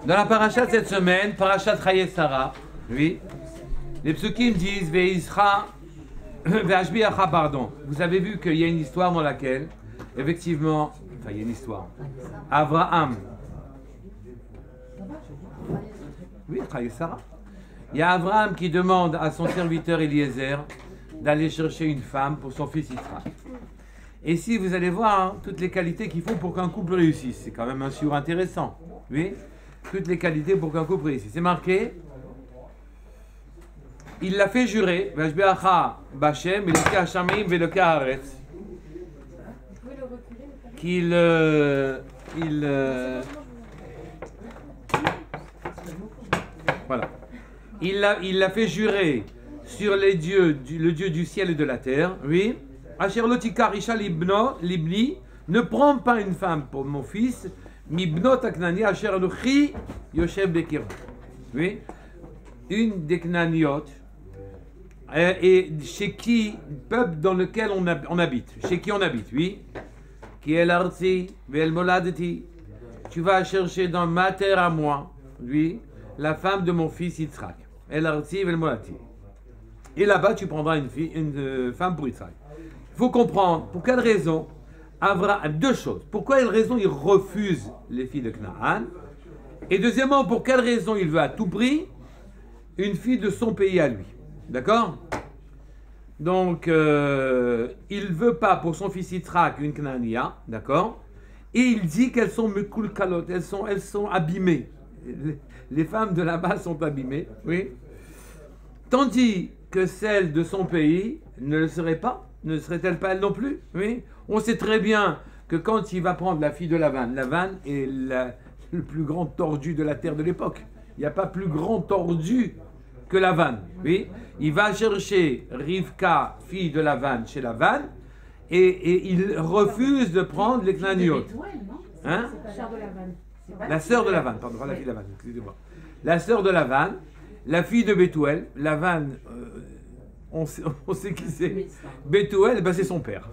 Dans la paracha de cette semaine, parachat Chaye Sarah, oui, les psukim disent Ve'isra, Ve'ashbiacha, pardon. Vous avez vu qu'il y a une histoire dans laquelle, effectivement, enfin il y a une histoire. Abraham, oui, Chaye Sarah. Il y a Abraham qui demande à son serviteur Eliezer d'aller chercher une femme pour son fils Yitzhak. Et si vous allez voir hein, toutes les qualités qu'il faut pour qu'un couple réussisse, c'est quand même un shiur intéressant, oui. Toutes les qualités pour qu'un couple réussisse. C'est marqué, il l'a fait jurer, qu'il voilà. Il l'a fait jurer sur les dieux, le Dieu du ciel et de la terre, oui. Asher lotikar isha libni, ne prends pas une femme pour mon fils. Mibnot aknani asher anuchi yoshev bekirba. Oui, une des Knaniot, et chez qui, peuple dans lequel on habite, chez qui on habite, oui. Qui est l'arti, vel moladeti. Tu vas chercher dans ma terre à moi, oui, la femme de mon fils Yitzhak. El arti vel moladeti. Et là-bas, tu prendras une femme pour Yitzhak. Il faut comprendre pour quelle raison. Abraham, deux choses. Pour quelle raison il refuse les filles de Canaan? Et deuxièmement, pour quelle raison il veut à tout prix une fille de son pays à lui? D'accord? Donc, il ne veut pas pour son fils Yitzhak une Canaania, d'accord? Et il dit qu'elles sont mekulkalot, elles sont abîmées. Les femmes de là-bas sont abîmées, oui. Tandis que celles de son pays ne le seraient pas. Ne serait-elle pas elle non plus? Oui. On sait très bien que quand il va prendre la fille de Lavan est le plus grand tordu de la terre de l'époque. Il n'y a pas plus grand tordu que Lavan. Oui. Il va chercher Rivka, fille de Lavan, chez Lavan, et il refuse de prendre les Knaniot. Hein? La sœur de Lavan, pardon, pas la fille de Lavan, excusez-moi. La sœur de Lavan, la fille de Bethuel, Lavan. On sait qui c'est. Bethuel, ben c'est son père.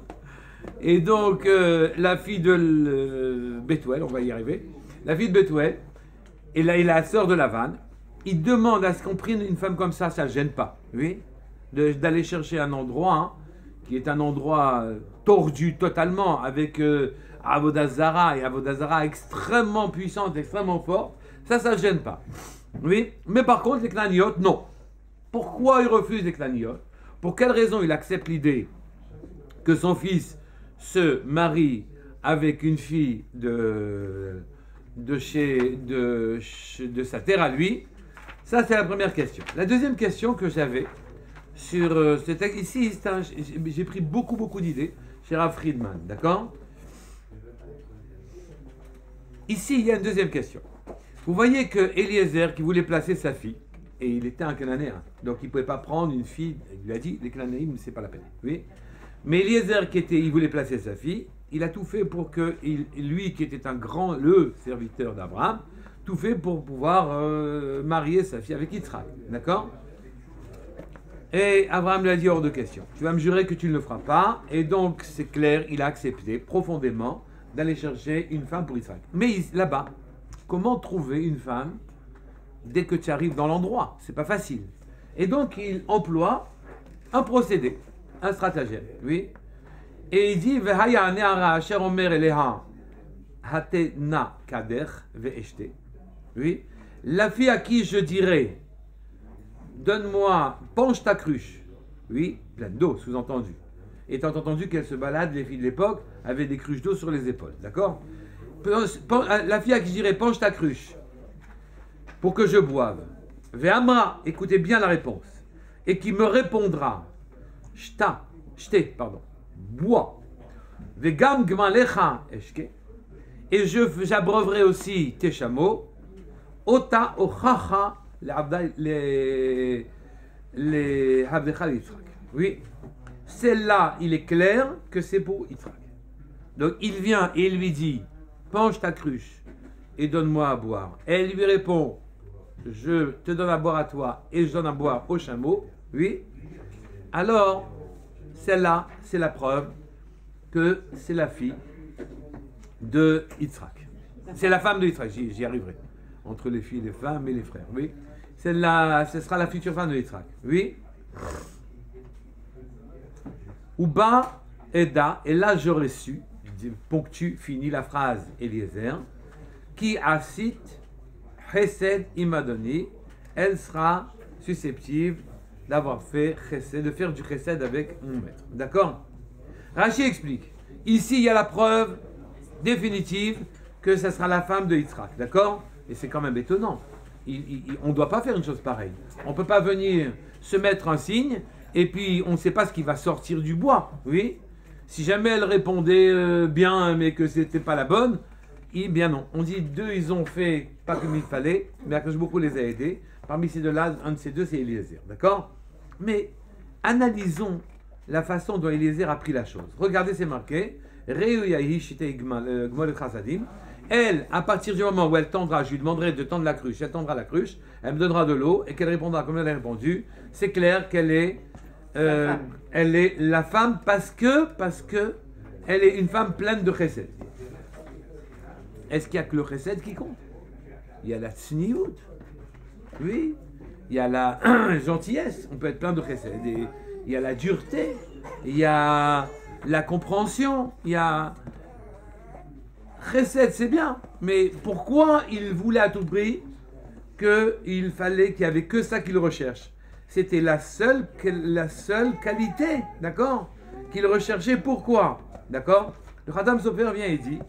Et donc, la fille de Bethuel, on va y arriver. La fille de Bethuel, et là, il a la sœur de Lavan. Il demande à ce qu'on prenne une femme comme ça ne gêne pas. Oui, d'aller chercher un endroit hein, qui est un endroit tordu totalement, avec Avodah Zara, et Avodah Zara extrêmement puissante, extrêmement forte. Ça ne gêne pas. Oui, mais par contre, les Knaniot, non. Pourquoi il refuse les Knaniot? Pour quelle raison il accepte l'idée que son fils se marie avec une fille de sa terre à lui? Ça, c'est la première question. La deuxième question que j'avais sur ce texte, ici, j'ai pris beaucoup d'idées chez Rav Friedman, d'accord? Ici, il y a une deuxième question. Vous voyez que Eliezer, qui voulait placer sa fille, et il était un Cananéen, donc il ne pouvait pas prendre une fille, il lui a dit, les Cananéens, c'est pas la peine. Oui. Mais Eliezer, il voulait placer sa fille, il a tout fait pour que, lui qui était le serviteur d'Abraham, tout fait pour pouvoir marier sa fille avec Yitzhak. D'accord? Et Abraham lui a dit hors de question, tu vas me jurer que tu ne le feras pas, et donc c'est clair, il a accepté profondément d'aller chercher une femme pour Yitzhak. Mais là-bas, comment trouver une femme dès que tu arrives dans l'endroit? C'est pas facile. Et donc, il emploie un procédé, un stratagème, oui. Et il dit, oui. La fille à qui je dirais, donne-moi, penche ta cruche, oui, pleine d'eau, sous-entendu. Étant entendu qu'elle se balade, les filles de l'époque avaient des cruches d'eau sur les épaules, d'accord? La fille à qui je dirais, penche ta cruche, pour que je boive. Ve'amra, écoutez bien la réponse. Et qui me répondra, bois. Ve'gam gmalecha eshke. Et j'abreuverai aussi tes chameaux. Ota ochacha les habdecha Yitzhak. Oui. Celle-là, il est clair que c'est pour Yitzhak. Donc il vient et il lui dit, penche ta cruche et donne-moi à boire. Elle lui répond, je te donne à boire à toi et je donne à boire au chameau. Oui. Alors, celle-là, c'est la preuve que c'est la fille de Yitzhak. C'est la femme de Yitzhak, j'y arriverai. entre les filles, les femmes et les frères. Oui. Celle-là, ce sera la future femme de Yitzhak. Oui. Uba Eda, et là j'aurais su, ponctue, fini la phrase Eliezer, qui asit Chesed Imadoni, elle sera susceptible d'avoir fait Chesed, de faire du Chesed avec mon maître. D'accord? Rachi explique. Ici, il y a la preuve définitive que ça sera la femme de Yitzhak. D'accord? Et c'est quand même étonnant. On ne doit pas faire une chose pareille. On ne peut pas venir se mettre un signe et puis on ne sait pas ce qui va sortir du bois. Oui? Si jamais elle répondait bien mais que ce n'était pas la bonne, bien non. On dit deux, ils ont fait pas comme il fallait, mais Akadosh Baruch Hu les a aidés. Parmi ces deux-là, un de ces deux, c'est Eliezer. D'accord? Mais analysons la façon dont Eliezer a pris la chose. Regardez, c'est marqué. Elle, à partir du moment où elle tendra, je lui demanderai de tendre la cruche, elle tendra la cruche, elle me donnera de l'eau et qu'elle répondra comme elle a répondu. C'est clair qu'elle est, elle est la femme parce que elle est une femme pleine de chesed. Est-ce qu'il n'y a que le chesed qui compte? Il y a la tsniout. Oui. Il y a la gentillesse. On peut être plein de chesed. Et il y a la dureté. Il y a la compréhension. Il y a... Chesed, c'est bien. Mais pourquoi il voulait à tout prix qu'il fallait qu'il n'y avait que ça qu'il recherche? C'était la seule qualité, d'accord, qu'il recherchait. Pourquoi? D'accord? Le Khatam Sofer vient et dit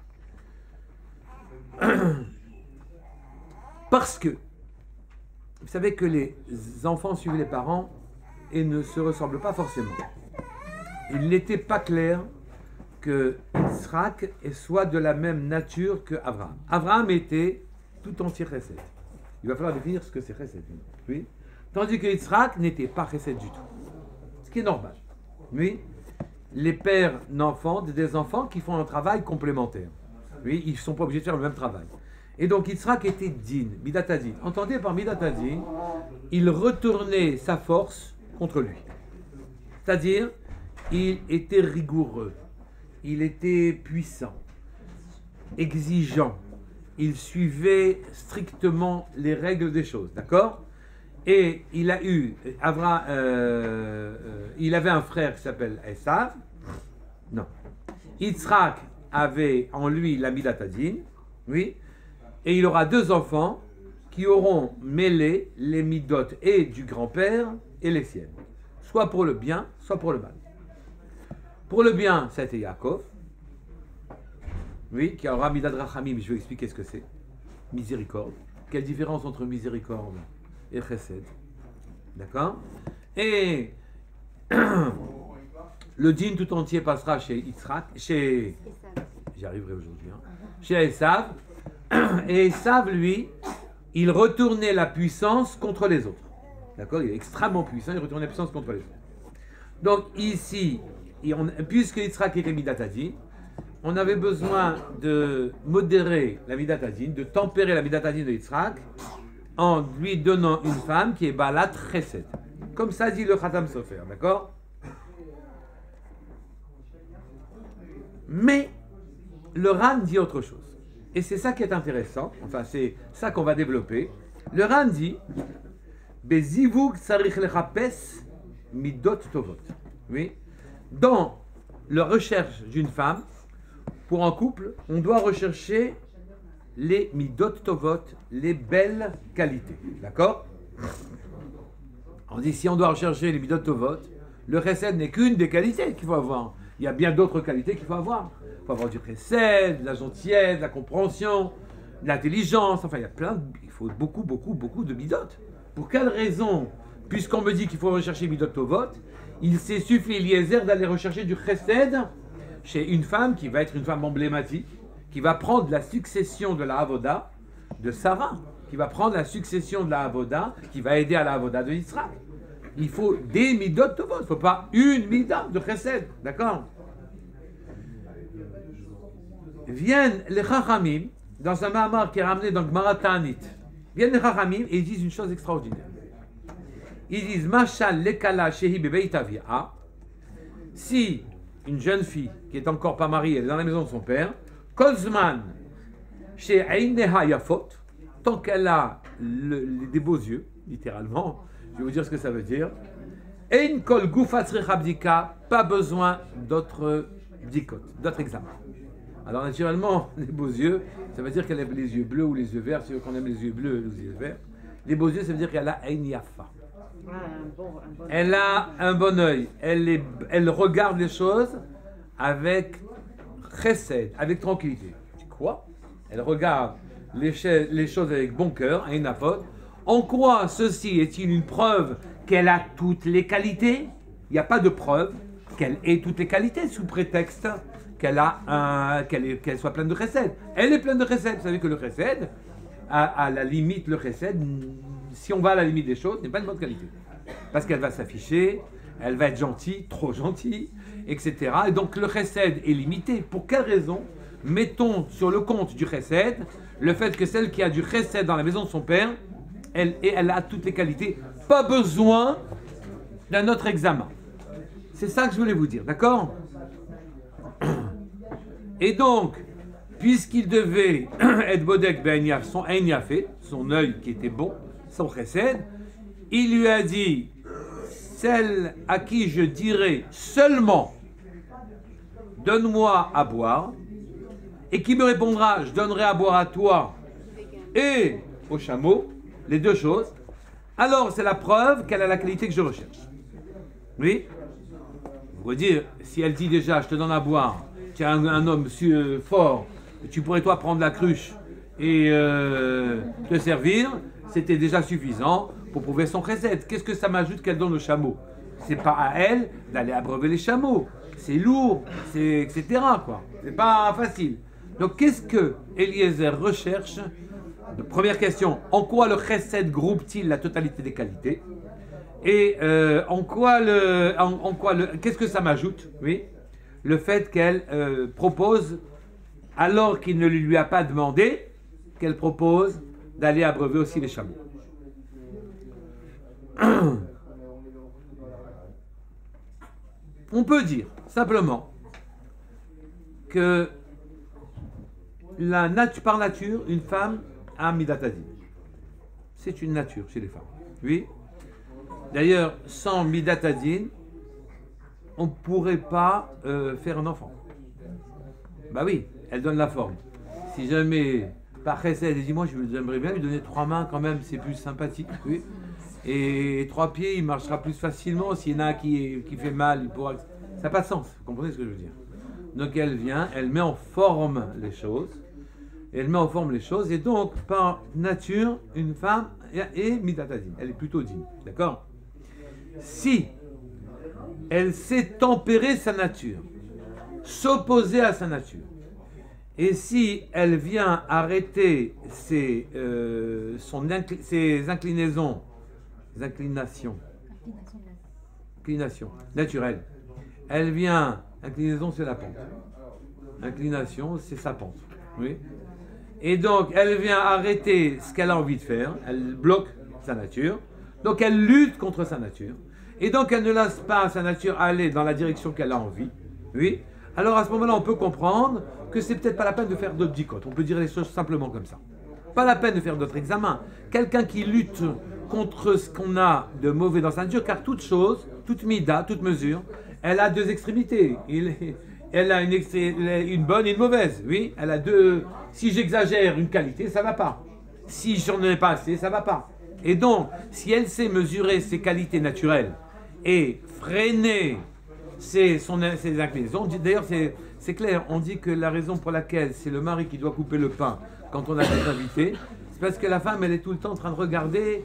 parce que vous savez que les enfants suivent les parents et ne se ressemblent pas forcément. Il n'était pas clair que Yitzhak soit de la même nature que Abraham. Abraham était tout entier chesed. Il va falloir définir ce que c'est chesed. Oui. Tandis que Yitzhak n'était pas chesed du tout. Ce qui est normal. Oui. Les pères d'enfants, des enfants qui font un travail complémentaire. Oui, ils ne sont pas obligés de faire le même travail. Et donc Yitzhak était din, midatadin. Entendez par midatadin, il retournait sa force contre lui. C'est-à-dire, il était rigoureux, il était puissant, exigeant, il suivait strictement les règles des choses, d'accord? Et il a eu, il avait un frère qui s'appelle Esav, non, Yitzhak avait en lui la midatadin, oui, et il aura deux enfants qui auront mêlé les midot et du grand-père et les siennes, soit pour le bien, soit pour le mal. Pour le bien, ça a été Yaakov, oui, qui aura midat rachamim. Je vais expliquer ce que c'est. Miséricorde. Quelle différence entre miséricorde et chesed? D'accord? Et le din tout entier passera chez Yitzhak, chez... J'y arriverai aujourd'hui. Hein, chez Esav. Et Esav, lui, il retournait la puissance contre les autres. D'accord? Il est extrêmement puissant, il retournait la puissance contre les autres. Donc ici, puisque Yitzhak était midatadin, on avait besoin de modérer la midatadin, de tempérer la midatadin de Yitzhak, en lui donnant une femme qui est balat chesed. Comme ça dit le Khatam Sofer, d'accord? Mais le Ran dit autre chose. Et c'est ça qui est intéressant, enfin c'est ça qu'on va développer. Le Ran dit Bezivug tsarich lechapes midot tovot. Oui. Dans la recherche d'une femme, pour un couple, on doit rechercher les midot tovot, les belles qualités. D'accord? On dit si on doit rechercher les midot tovot, le chesed n'est qu'une des qualités qu'il faut avoir. Il y a bien d'autres qualités qu'il faut avoir. Il faut avoir du chesed, de la gentillesse, de la compréhension, de l'intelligence. Enfin, il faut beaucoup de midot. Pour quelle raison? Puisqu'on me dit qu'il faut rechercher midot tovot, il s'est suffi Eliezer d'aller rechercher du chesed chez une femme qui va être une femme emblématique, qui va prendre la succession de la Avoda de Sarah, qui va prendre la succession de la Avoda, qui va aider à la Avoda de Yitzhak. Il faut des midot tovot, il ne faut pas une mida de chesed, d'accord? Viennent les Chachamim, dans un Mahamar qui est ramené dans Gemara Ta'anit, viennent les Chachamim et ils disent une chose extraordinaire. Ils disent Mashal lekala shehi bebeit avia. Si une jeune fille qui est encore pas mariée, elle est dans la maison de son père, Kozman chez Eineha Yafot, tant qu'elle a des beaux yeux, littéralement, je vais vous dire ce que ça veut dire. Ein kol gufat tzricha bdika, pas besoin d'autres bdikot, d'autres examens. Alors naturellement, les beaux yeux, ça veut dire qu'elle a les yeux bleus ou les yeux verts, si on aime les yeux bleus ou les yeux verts. Les beaux yeux, ça veut dire qu'elle a ein yafa. Elle a un bon œil, elle regarde les choses avec chesed, avec tranquillité. Quoi? Elle regarde les choses avec bon cœur, ein afot. En quoi ceci est-il une preuve qu'elle a toutes les qualités? Il n'y a pas de preuve qu'elle ait toutes les qualités sous prétexte qu'elle soit pleine de chesed. Elle est pleine de chesed. Vous savez que le chesed, à la limite, le chesed, si on va à la limite des choses, n'est pas de bonne qualité. Parce qu'elle va s'afficher, elle va être gentille, trop gentille, etc. Et donc le chesed est limité. Pour quelle raison mettons sur le compte du chesed le fait que celle qui a du chesed dans la maison de son père, elle a toutes les qualités, pas besoin d'un autre examen. C'est ça que je voulais vous dire, d'accord? Et donc, puisqu'il devait être bodek ben son ein yafé, son œil qui était bon, son chesed, il lui a dit, celle à qui je dirai seulement, donne-moi à boire, et qui me répondra, je donnerai à boire à toi et au chameau, les deux choses, alors c'est la preuve qu'elle a la qualité que je recherche. Oui? Vous voulez dire, si elle dit déjà, je te donne à boire, tu es un homme fort, tu pourrais toi prendre la cruche et te servir, c'était déjà suffisant pour prouver son chesed. Qu'est-ce que ça m'ajoute qu'elle donne au chameau? C'est pas à elle d'aller abreuver les chameaux. C'est lourd, c'est etc. quoi. C'est pas facile. Donc qu'est-ce que Eliezer recherche? Première question, en quoi le chesed groupe-t-il la totalité des qualités? Et qu'est-ce que ça m'ajoute? Oui, le fait qu'elle propose, alors qu'il ne lui a pas demandé, qu'elle propose d'aller abreuver aussi les chameaux. On peut dire simplement que par nature, une femme a midatadin. C'est une nature chez les femmes. Oui. D'ailleurs, sans midatadin, on ne pourrait pas faire un enfant. Bah oui, elle donne la forme. Si jamais, par chesed, elle dit, moi j'aimerais bien lui donner 3 mains quand même, c'est plus sympathique. Oui. Et 3 pieds, il marchera plus facilement. S'il y en a un qui fait mal, il pourra... Ça n'a pas de sens, vous comprenez ce que je veux dire? Donc elle vient, elle met en forme les choses. Et donc, par nature, une femme est midatadin. Elle est plutôt digne. D'accord? Si elle sait tempérer sa nature, s'opposer à sa nature, et si elle vient arrêter ses inclinations naturelles, elle vient, inclinaison c'est la pente, inclination c'est sa pente, oui. Et donc elle vient arrêter ce qu'elle a envie de faire, elle bloque sa nature, donc elle lutte contre sa nature, et donc elle ne laisse pas sa nature aller dans la direction qu'elle a envie, oui. Alors à ce moment-là on peut comprendre que c'est peut-être pas la peine de faire d'autres dicotes, on peut dire les choses simplement comme ça. Pas la peine de faire d'autres examens. Quelqu'un qui lutte contre ce qu'on a de mauvais dans sa nature, car toute chose, toute mida, toute mesure, elle a 2 extrémités. Elle a une bonne et une mauvaise, oui. Elle a 2. Si j'exagère une qualité, ça va pas. Si j'en ai pas assez, ça va pas. Et donc, si elle sait mesurer ses qualités naturelles et freiner ses inclinaisons, d'ailleurs c'est clair, on dit que la raison pour laquelle c'est le mari qui doit couper le pain quand on a des invités, c'est parce que la femme, elle est tout le temps en train de regarder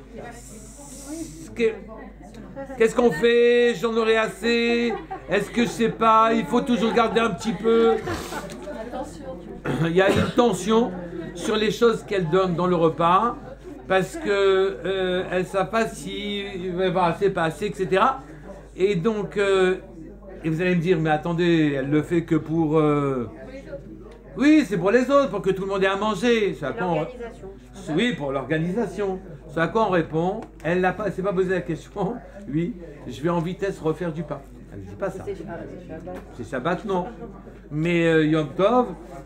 qu'est-ce qu'on fait, j'en aurai assez, est-ce que je sais pas, il faut toujours garder un petit peu. Il y a une tension sur les choses qu'elle donne dans le repas, parce que elle ne sait pas si il va y avoir assez, pas assez, etc. Et donc, et vous allez me dire, mais attendez, elle le fait que pour... Oui, c'est pour les autres, pour que tout le monde ait à manger. Oui, pour l'organisation. C'est à quoi on répond. Elle n'a pas, s'est pas posé la question. Oui, je vais en vitesse refaire du pain. Elle ne dit pas ça. C'est Shabbat. C'est Shabbat, non. Mais Yom Tov,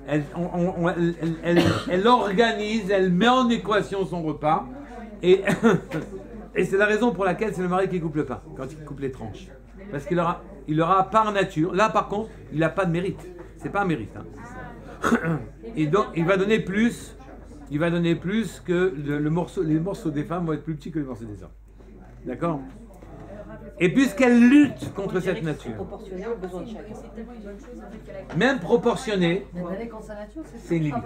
elle organise, elle met en équation son repas. Et, et c'est la raison pour laquelle c'est le mari qui coupe le pain, quand il coupe les tranches. Parce qu'il aura par nature. Là, par contre, il n'a pas de mérite. C'est pas un mérite. Hein. Et donc, il va donner plus. Il va donner plus que les morceaux des femmes vont être plus petits que les morceaux des hommes. D'accord? Et puisqu'elle lutte contre cette nature, Proportionnel aux besoins de chacun. même proportionnée, c'est une limite.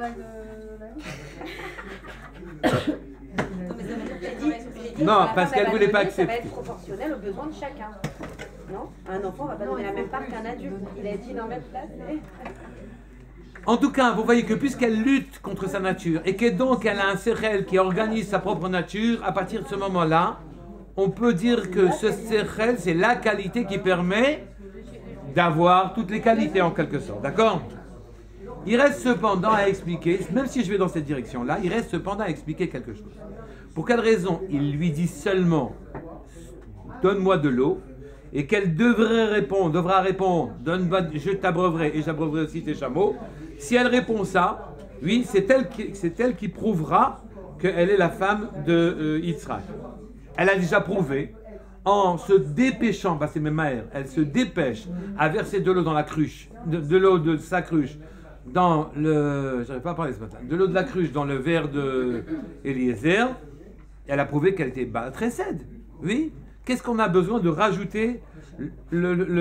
Non, parce qu'elle ne voulait pas Ça va accepter. être proportionnel aux besoins de chacun. Non? Un enfant ne va pas donner la même part qu'un adulte. Il a dit dans la même place. En tout cas, vous voyez que puisqu'elle lutte contre sa nature et que donc elle a un sérel qui organise sa propre nature, à partir de ce moment-là, on peut dire que ce sérel, c'est la qualité qui permet d'avoir toutes les qualités en quelque sorte. D'accord? Il reste cependant à expliquer, même si je vais dans cette direction-là, il reste cependant à expliquer quelque chose. Pour quelle raison il lui dit seulement « Donne-moi de l'eau » et qu'elle devra répondre « Donne-moi, je t'abreuverai et j'abreuverai aussi tes chameaux ». Si elle répond ça, oui, c'est elle qui prouvera qu'elle est la femme de Yitzhak. Elle a déjà prouvé en se dépêchant, bah c'est même Maher, elle se dépêche à verser de l'eau dans la cruche, de l'eau de sa cruche dans le, j'arrive pas à parler ce matin, de l'eau de la cruche dans le verre de Eliezer. Elle a prouvé qu'elle était très saide. Oui. Qu'est-ce qu'on a besoin de rajouter le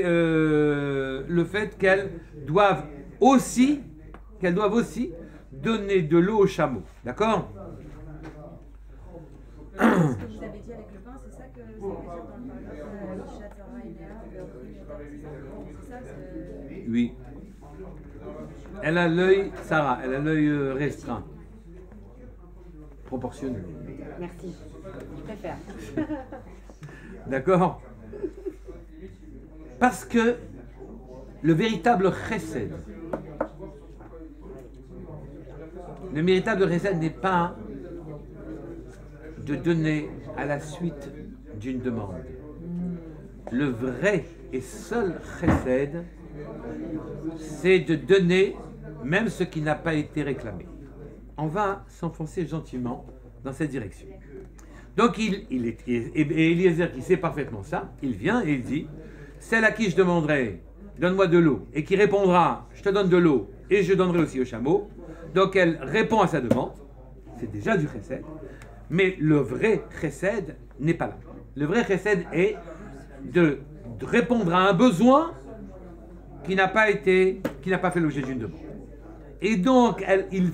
fait qu'elles doivent aussi donner de l'eau aux chameaux. D'accord? Ce que vous avez dit avec le pain, c'est ça que ça veut dire dans le Oui. Elle a l'œil, Sarah, elle a l'œil restreint. Proportionnel. Merci. Je préfère. D'accord? Parce que le véritable chesed, n'est pas de donner à la suite d'une demande. Le vrai et seul chesed, c'est de donner même ce qui n'a pas été réclamé. On va s'enfoncer gentiment dans cette direction. Donc et Eliezer qui sait parfaitement ça, il vient et il dit, celle à qui je demanderai, donne-moi de l'eau, et qui répondra, je te donne de l'eau, et je donnerai aussi au chameau. Donc elle répond à sa demande, c'est déjà du chesed, mais le vrai chesed n'est pas là. Le vrai chesed est de répondre à un besoin qui n'a pas fait l'objet d'une demande. Et donc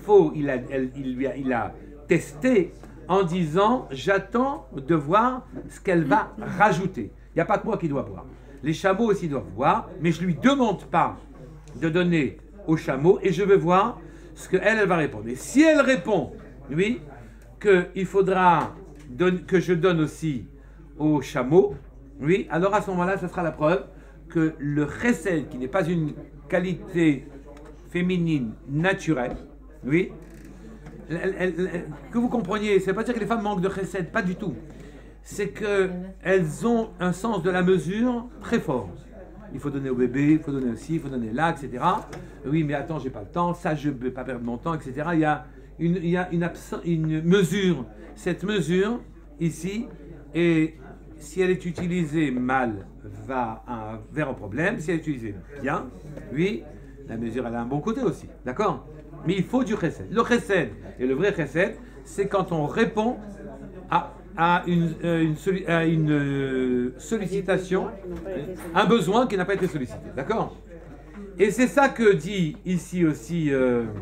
il a testé en disant, j'attends de voir ce qu'elle va rajouter. Il n'y a pas que moi qui dois boire. Les chameaux aussi doivent boire, mais je ne lui demande pas de donner aux chameaux et je vais voir ce qu'elle va répondre. Et si elle répond, oui, qu'il faudra que je donne aussi aux chameaux, oui, alors à ce moment-là, ce sera la preuve que le chesed, qui n'est pas une qualité féminine naturelle, oui, que vous compreniez, ça ne veut pas dire que les femmes manquent de chesed, pas du tout. C'est qu'elles ont un sens de la mesure très fort. Il faut donner au bébé, il faut donner aussi, il faut donner là, etc. Oui, mais attends, j'ai pas le temps, ça je ne vais pas perdre mon temps, etc. Il y a une mesure. Cette mesure, ici, et si elle est utilisée mal, va vers un problème. Si elle est utilisée bien, oui, la mesure elle a un bon côté aussi. D'accord? Mais il faut du chesed. Le chesed, et le vrai chesed, c'est quand on répond à une sollicitation, un besoin qui n'a pas été sollicité. D'accord? Et c'est ça que dit ici aussi,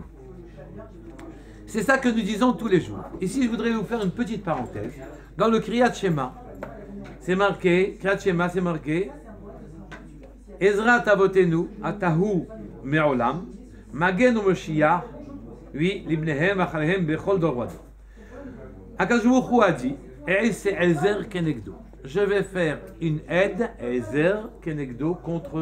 c'est ça que nous disons tous les jours. Ici, je voudrais vous faire une petite parenthèse. Dans le Kriyat Shema, c'est marqué, Kriyat Shema, c'est marqué, Ezra Tavotenu, Atahu Me'olam, Magen Moshiach, oui, Libnehem, Achalehem, Bechol Dorwad. Akadosh Baruch Hu a dit, Ezer Kenegdo. Je vais faire une aide, Ezer Kenegdo,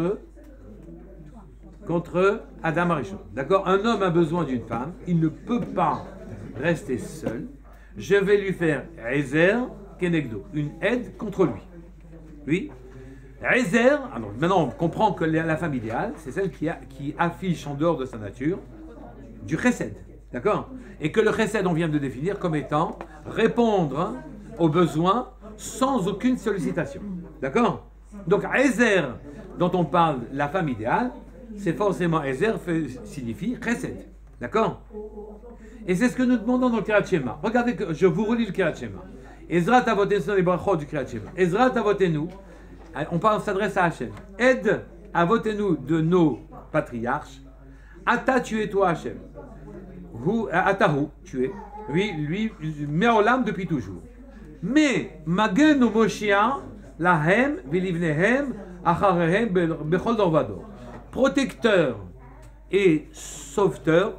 contre Adam Arishon. D'accord? Un homme a besoin d'une femme, il ne peut pas rester seul. Je vais lui faire Ezer Kenegdo, une aide contre lui. Oui? Ezer, alors maintenant on comprend que la femme idéale, c'est celle qui affiche en dehors de sa nature du chesed, d'accord? Et que le chesed, on vient de définir comme étant répondre aux besoins sans aucune sollicitation, d'accord? Donc Ezer, dont on parle, la femme idéale, c'est forcément Ezer signifie chesed, d'accord? Et c'est ce que nous demandons dans le Kriyat Shema. Regardez, que je vous relis le Kriyat Shema. Ezra Tavotenu, les brachot du Kriyat Shema. Ezra Tavotenu, on s'adresse à Hachem. Aide Avotenu de nos patriarches. Ata, tu es toi Hachem. Atahu, tu es. Oui, lui, Meolam depuis toujours. Mais, Magen ou Moshiach, Lahem, Vilivnehem, Acharehem, Bechol Dorvador. Protecteur et sauveteur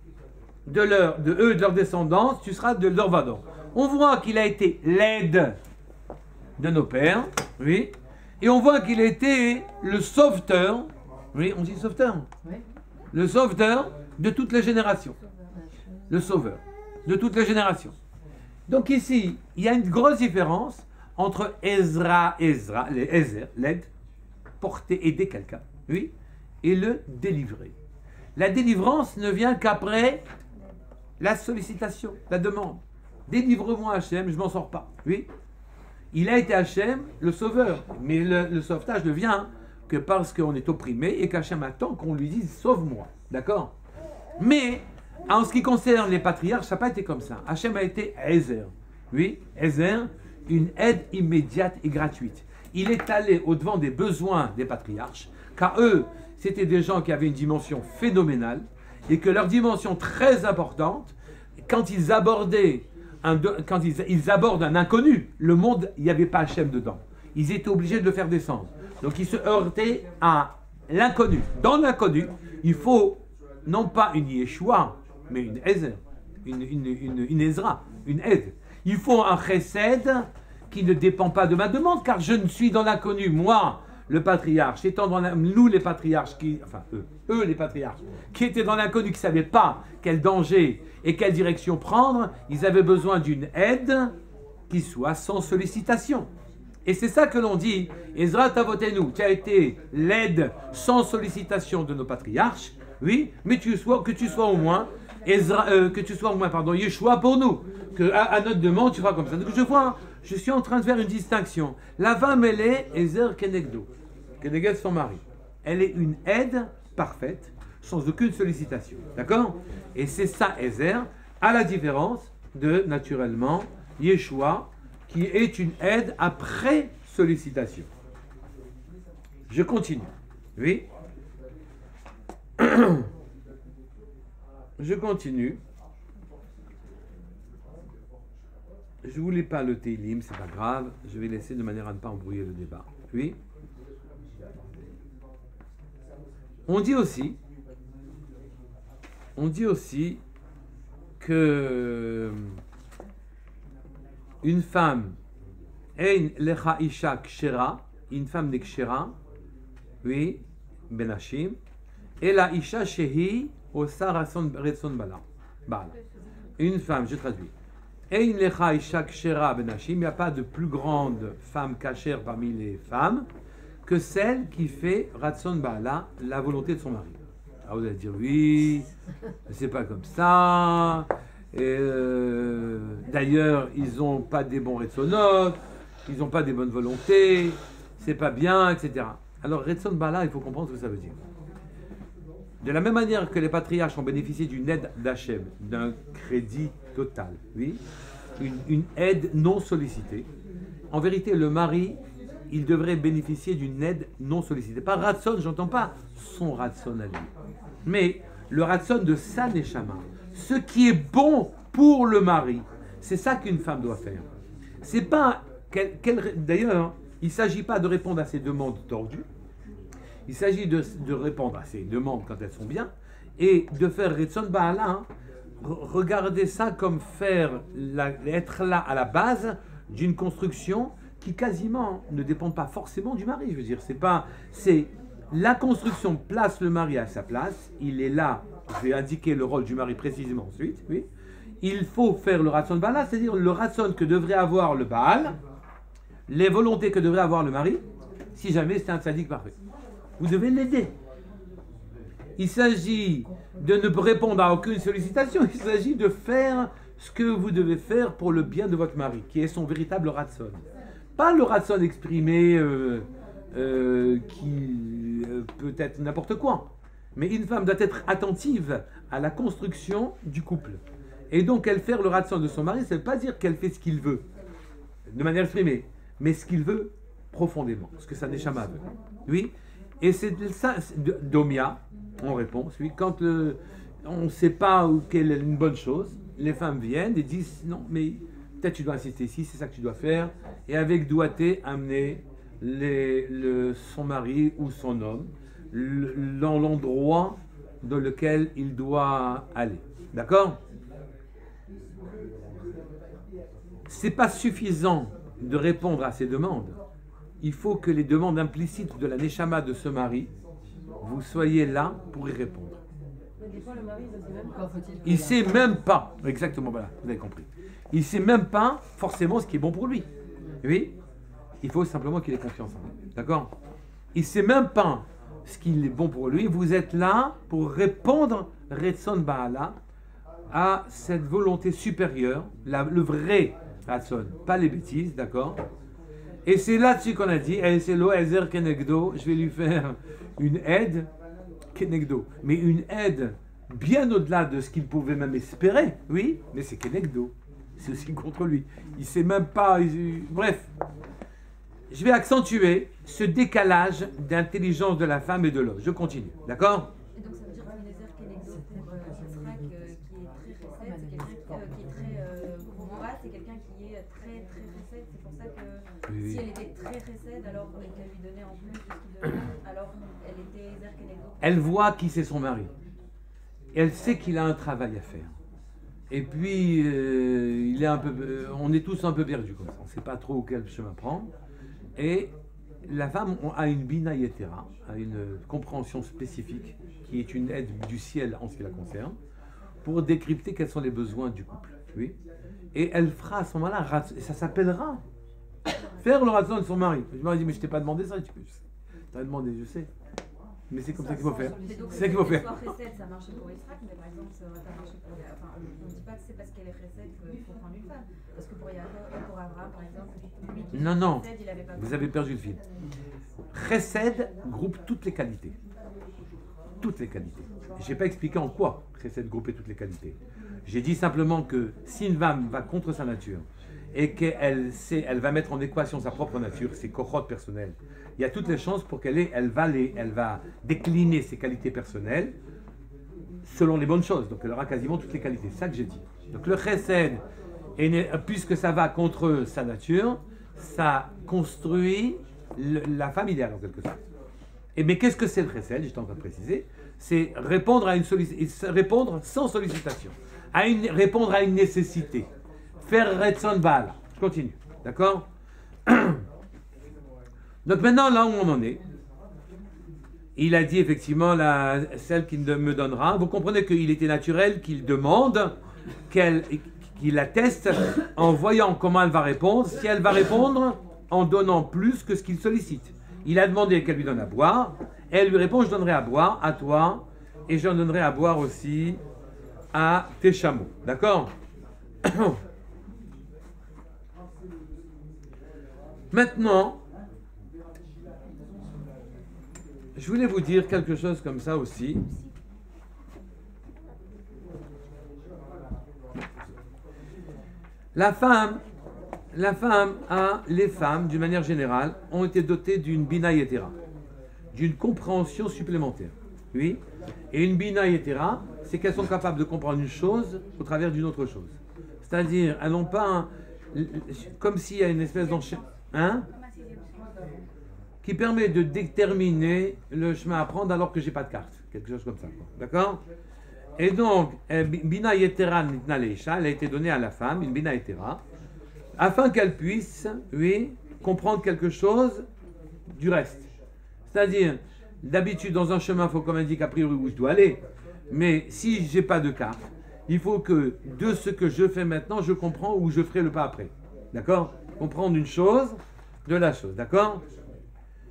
de eux et de leur descendance, tu seras de Dorvador. On voit qu'il a été l'aide de nos pères, oui, et on voit qu'il a été le sauveteur, oui, on dit sauveteur, oui. Le sauveteur de toutes les générations, le sauveur de toutes les générations. Donc ici, il y a une grosse différence entre Ezra, l'aide, porter, aider quelqu'un, oui, et le délivrer. La délivrance ne vient qu'après la sollicitation, la demande. Délivre-moi Hachem, je m'en sors pas. Oui. Il a été Hachem, le sauveur. Mais le sauvetage ne vient que parce qu'on est opprimé et qu'Hachem attend qu'on lui dise sauve-moi. D'accord? Mais en ce qui concerne les patriarches, ça n'a pas été comme ça. Hachem a été Ezer. Oui, Ezer, une aide immédiate et gratuite. Il est allé au-devant des besoins des patriarches, car eux, c'était des gens qui avaient une dimension phénoménale et que leur dimension très importante, quand ils abordaient ils abordent un inconnu, le monde, il n'y avait pas Hachem dedans. Ils étaient obligés de le faire descendre. Donc ils se heurtaient à l'inconnu. Dans l'inconnu, il faut non pas une Yeshua, mais une Ezer, une Ezra, une aide. Il faut un chesed qui ne dépend pas de ma demande, car je ne suis dans l'inconnu. Moi, le patriarche, étant dans nous les patriarches, eux les patriarches, qui étaient dans l'inconnu, qui ne savaient pas quel danger et quelle direction prendre, ils avaient besoin d'une aide qui soit sans sollicitation. Et c'est ça que l'on dit, Ezra Tavotenu, tu as été l'aide sans sollicitation de nos patriarches, oui, mais que tu sois au moins Yeshua pour nous, que à notre demande tu feras comme ça. Donc je suis en train de faire une distinction. La femme, elle est Ezer Kenegdo, Keneged son mari. Elle est une aide parfaite, sans aucune sollicitation. D'accord? Et c'est ça, Ezer, à la différence de, naturellement, Yeshua, qui est une aide après sollicitation. Je continue. Oui? Je continue. Je ne voulais pas le Teilim, c'est pas grave. Je vais laisser de manière à ne pas embrouiller le débat. Oui? On dit aussi que une femme, ein lecha isha kshera, une femme n'est kshera, oui, benashim, et la isha shehi osa ratson bala. Une femme, je traduis. Ein lecha isha kshera benashim, il n'y a pas de plus grande femme cachère parmi les femmes que celle qui fait ratson bala, la volonté de son mari. Alors vous allez dire oui, c'est pas comme ça. D'ailleurs, ils n'ont pas des bons retsonotes, ils n'ont pas des bonnes volontés, c'est pas bien, etc. Alors retson bala, il faut comprendre ce que ça veut dire. De la même manière que les patriarches ont bénéficié d'une aide d'Hachem, d'un crédit total, oui, une aide non sollicitée, en vérité, le mari, il devrait bénéficier d'une aide non sollicitée. Pas ratson, j'entends pas son ratson à lui, mais le ratson de sa neshama. Ce qui est bon pour le mari, c'est ça qu'une femme doit faire. C'est pas d'ailleurs, il ne s'agit pas de répondre à ses demandes tordues. Il s'agit de répondre à ses demandes quand elles sont bien et de faire Retson Ba'ala. Regardez ça comme être là à la base d'une construction qui quasiment ne dépend pas forcément du mari. Je veux dire, c'est la construction place le mari à sa place. Il est là. Je vais indiquer le rôle du mari précisément ensuite. Oui. Il faut faire le Ratson Ba'ala, c'est-à-dire le Ratson que devrait avoir le Baal, les volontés que devrait avoir le mari, si jamais c'est un tzaddik parfait. Vous devez l'aider. Il s'agit de ne répondre à aucune sollicitation, il s'agit de faire ce que vous devez faire pour le bien de votre mari, qui est son véritable ratson. Pas le ratson exprimé qui peut être n'importe quoi. Mais une femme doit être attentive à la construction du couple. Et donc, elle fait le ratson de son mari, ça ne veut pas dire qu'elle fait ce qu'il veut, de manière exprimée, mais ce qu'il veut profondément, ce que sa neshama veut. Oui. Et c'est ça, Domia, en réponse, oui, quand on ne sait pas quelle est une bonne chose, les femmes viennent et disent non, mais peut-être tu dois insister ici, c'est ça que tu dois faire, et avec doigté amener son mari ou son homme dans l'endroit dans lequel il doit aller. D'accord? C'est pas suffisant de répondre à ces demandes. Il faut que les demandes implicites de la neshama de ce mari, vous soyez là pour y répondre. Des fois, le mari, Il sait même pas, exactement, voilà, vous avez compris. Il sait même pas forcément ce qui est bon pour lui. Oui, il faut simplement qu'il ait confiance en lui. D'accord? Il sait même pas ce qui est bon pour lui. Vous êtes là pour répondre, Retson Baala, à cette volonté supérieure, le vrai Ratson, pas les bêtises, d'accord? Et c'est là-dessus qu'on a dit, c'est l'Oezer Kenegdo, je vais lui faire une aide, Kenegdo, mais une aide bien au-delà de ce qu'il pouvait même espérer, oui, mais c'est Kenegdo, c'est aussi contre lui. Il sait même pas, bref. Je vais accentuer ce décalage d'intelligence de la femme et de l'homme. Je continue, d'accord? Et donc ça veut dire que Nézer Kenegdo pour Yitzhak, qui est très chesed, c'est quelqu'un qui est très Gvora, c'est quelqu'un qui est très très chesed. C'est pour ça que oui. Si elle était très chesed, alors qu'elle lui donnait en plus de ce qu'il donnait, alors elle était Nézer Kenegdo. Elle voit qui c'est son mari. Elle sait qu'il a un travail à faire. Et puis, il est un peu, on est tous un peu perdus comme ça. On ne sait pas trop quel chemin prendre. Et la femme a une bina yetera, a une compréhension spécifique qui est une aide du ciel en ce qui la concerne, pour décrypter quels sont les besoins du couple. Oui. Et elle fera à ce moment-là, et ça s'appellera faire le ratson de son mari. Je me dis, mais je t'ai pas demandé ça. Tu as demandé, je sais. Mais c'est comme ça qu'il faut faire. C'est ça qu'il faut faire. Chesed, ça marche pour Yitzhak, mais par exemple, ça va pas marcher pour les... Enfin, on ne dit pas que c'est parce qu'elle est chesed qu'il faut prendre une femme. Parce que pour Yaakov et pour Abraham, par exemple, lui qui Non, chesed, il avait pas... Vous avez perdu le fil. Chesed groupe toutes les qualités. Toutes les qualités. Je n'ai pas expliqué en quoi Chesed groupait toutes les qualités. J'ai dit simplement que si une femme va contre sa nature et qu'elle elle va mettre en équation sa propre nature, ses cohortes personnelles, il y a toutes les chances pour elle va décliner ses qualités personnelles selon les bonnes choses. Donc elle aura quasiment toutes les qualités. C'est ça que j'ai dit. Donc le chesed, puisque ça va contre sa nature, ça construit la femme idéale en quelque sorte. Mais qu'est-ce que c'est le chesed? J'étais en train de préciser. C'est répondre répondre sans sollicitation. Répondre à une nécessité. Faire Retson Baala. Je continue. D'accord? Donc maintenant, là où on en est, il a dit effectivement celle qu'il me donnera. Vous comprenez qu'il était naturel qu'il demande, qu'il atteste en voyant comment elle va répondre. Si elle va répondre en donnant plus que ce qu'il sollicite. Il a demandé qu'elle lui donne à boire. Et elle lui répond, je donnerai à boire à toi et je donnerai à boire aussi à tes chameaux. D'accord? Maintenant, je voulais vous dire quelque chose comme ça aussi. Les femmes, d'une manière générale, ont été dotées d'une bina yetera, d'une compréhension supplémentaire. Oui. Et une bina yetera, c'est qu'elles sont capables de comprendre une chose au travers d'une autre chose. C'est-à-dire, elles n'ont pas comme s'il y a une espèce d'enchaînement. Qui permet de déterminer le chemin à prendre alors que j'ai pas de carte, quelque chose comme ça, d'accord? Et donc, bina yetera nitna leisha, elle a été donnée à la femme, une bina yetera, afin qu'elle puisse, oui, comprendre quelque chose du reste. C'est-à-dire, d'habitude dans un chemin, il faut qu'on m'indique a priori où je dois aller, mais si j'ai pas de carte, il faut que de ce que je fais maintenant, je comprends où je ferai le pas après, d'accord? Comprendre une chose de la chose, d'accord?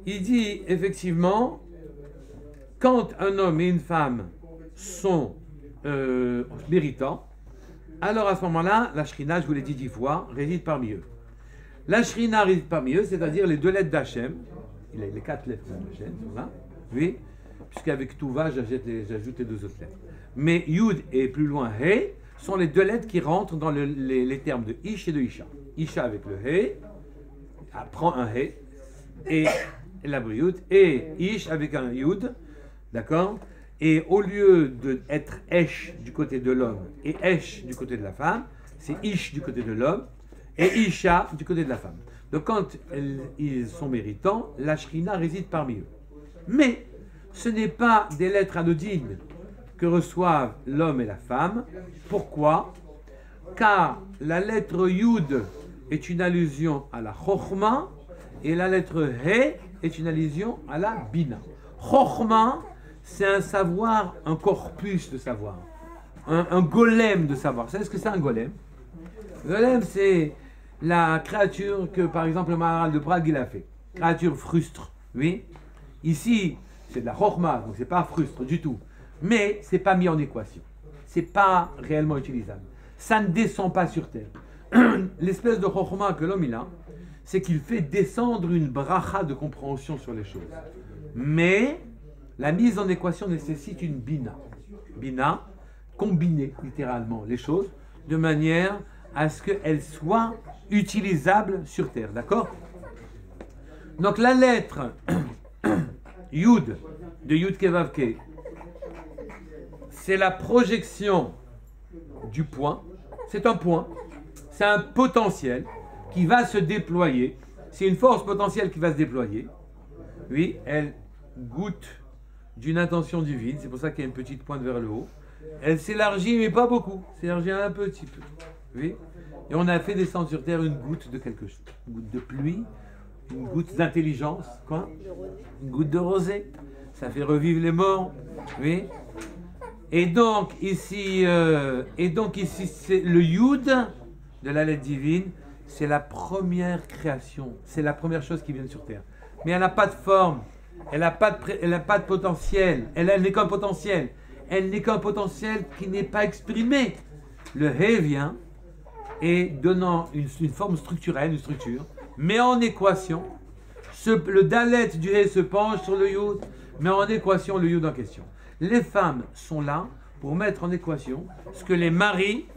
il dit effectivement, quand un homme et une femme sont méritants, alors à ce moment-là, la Shrina, je vous l'ai dit 10 fois, réside parmi eux. La Shrina réside parmi eux, c'est-à-dire les 2 lettres d'Hachem, les 4 lettres d'Hachem sont là, oui, puisqu'avec Touva, j'ajoute les 2 autres lettres. Mais Yud et plus loin He sont les 2 lettres qui rentrent dans les termes de Ish et de Isha. Isha avec le He, prend un He, et la Yud, et Ish avec un Yud, d'accord? Et au lieu d'être Esh du côté de l'homme et Esh du côté de la femme, c'est Ish du côté de l'homme et Isha du côté de la femme. Donc quand ils sont méritants, la Shrina réside parmi eux. Mais ce n'est pas des lettres anodines que reçoivent l'homme et la femme. Pourquoi? Car la lettre Yud est une allusion à la Chochma et la lettre He est une allusion à la Bina. Chochma, c'est un savoir, un corpus de savoir, un golem de savoir. Vous savez ce que c'est un golem? Le golem, c'est la créature que, par exemple, le Maharal de Prague, il a fait. Créature frustre, oui. Ici, c'est de la chokhma, donc c'est pas frustre du tout. Mais c'est pas mis en équation. C'est pas réellement utilisable. Ça ne descend pas sur terre. L'espèce de chokhma que l'homme il a, c'est qu'il fait descendre une bracha de compréhension sur les choses. Mais la mise en équation nécessite une bina. Bina, combiner littéralement les choses de manière à ce qu'elles soient utilisables sur terre. D'accord? Donc la lettre Yud de Yud Kevavke, c'est la projection du point. C'est un point, c'est un potentiel qui va se déployer. C'est une force potentielle qui va se déployer. Oui, elle goûte d'une intention divine, c'est pour ça qu'il y a une petite pointe vers le haut. Elle s'élargit, mais pas beaucoup. S'élargit un petit peu. Oui. Et on a fait descendre sur terre une goutte de quelque chose. Une goutte de pluie, une goutte d'intelligence, quoi. Une goutte de rosée. Ça fait revivre les morts. Oui. Et donc ici, c'est le Yud de la lettre divine. C'est la première création. C'est la première chose qui vient sur terre. Mais elle n'a pas de forme. Elle n'a pas de potentiel. Elle n'est qu'un potentiel. Elle n'est qu'un potentiel qui n'est pas exprimé. Le He vient et donnant une forme structurelle, une structure, met en équation, le Dalet du He se penche sur le Yud, met en équation le Yud en question. Les femmes sont là pour mettre en équation ce que les maris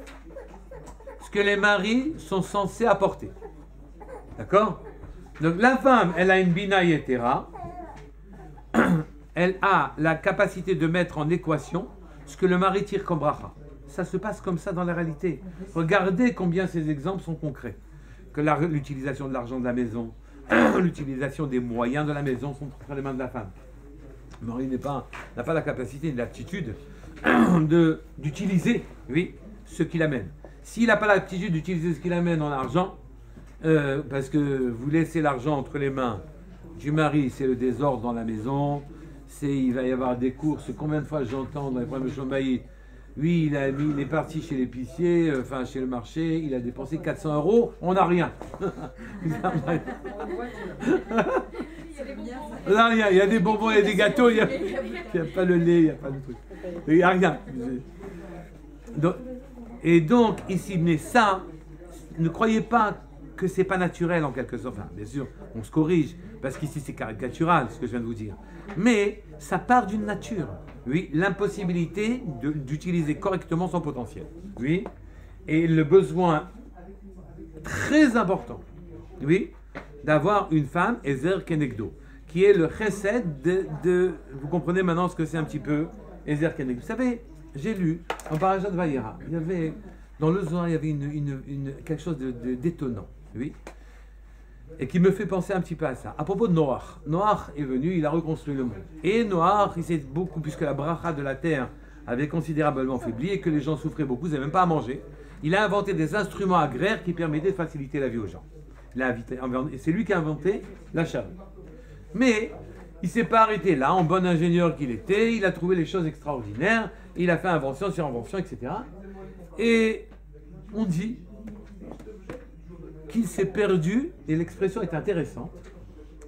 sont censés apporter. D'accord? Donc la femme, elle a une bina yetera, elle a la capacité de mettre en équation ce que le mari tire comme bracha. Ça se passe comme ça dans la réalité. Regardez combien ces exemples sont concrets. Que l'utilisation de l'argent de la maison, l'utilisation des moyens de la maison sont entre les mains de la femme. Le mari n'a pas la capacité, l'aptitude d'utiliser, oui, ce qu'il amène. S'il n'a pas l'aptitude d'utiliser ce qu'il amène en argent, parce que vous laissez l'argent entre les mains du mari, c'est le désordre dans la maison, il va y avoir des courses. Combien de fois j'entends dans les problèmes de Chomaï, lui il est parti chez l'épicier, chez le marché, il a dépensé 400 €, on n'a rien. Il y a des bonbons, il y a des gâteaux, il n'y a pas le lait, il n'y a pas de truc. Il n'y a rien. Et donc, ici, mais ça, ne croyez pas que c'est pas naturel en quelque sorte. Enfin, bien sûr, on se corrige, parce qu'ici c'est caricatural, ce que je viens de vous dire. Mais ça part d'une nature. Oui, l'impossibilité d'utiliser correctement son potentiel. Oui, et le besoin très important, oui, d'avoir une femme, Ezer Kenegdo, qui est le chesed de... Vous comprenez maintenant ce que c'est un petit peu Ezer Kenegdo. Vous savez, j'ai lu en Parashat Vayera, il y avait, dans le Zohar, il y avait quelque chose d'étonnant, oui, et qui me fait penser un petit peu à ça. À propos de Noach. Noach est venu, il a reconstruit le monde. Et Noach, il s'est beaucoup, puisque la bracha de la terre avait considérablement faibli et que les gens souffraient beaucoup, ils n'avaient même pas à manger, il a inventé des instruments agraires qui permettaient de faciliter la vie aux gens. Et c'est lui qui a inventé la charrue. Mais il ne s'est pas arrêté là, en bon ingénieur qu'il était, il a trouvé les choses extraordinaires, il a fait invention sur invention, etc. Et on dit qu'il s'est perdu, et l'expression est intéressante,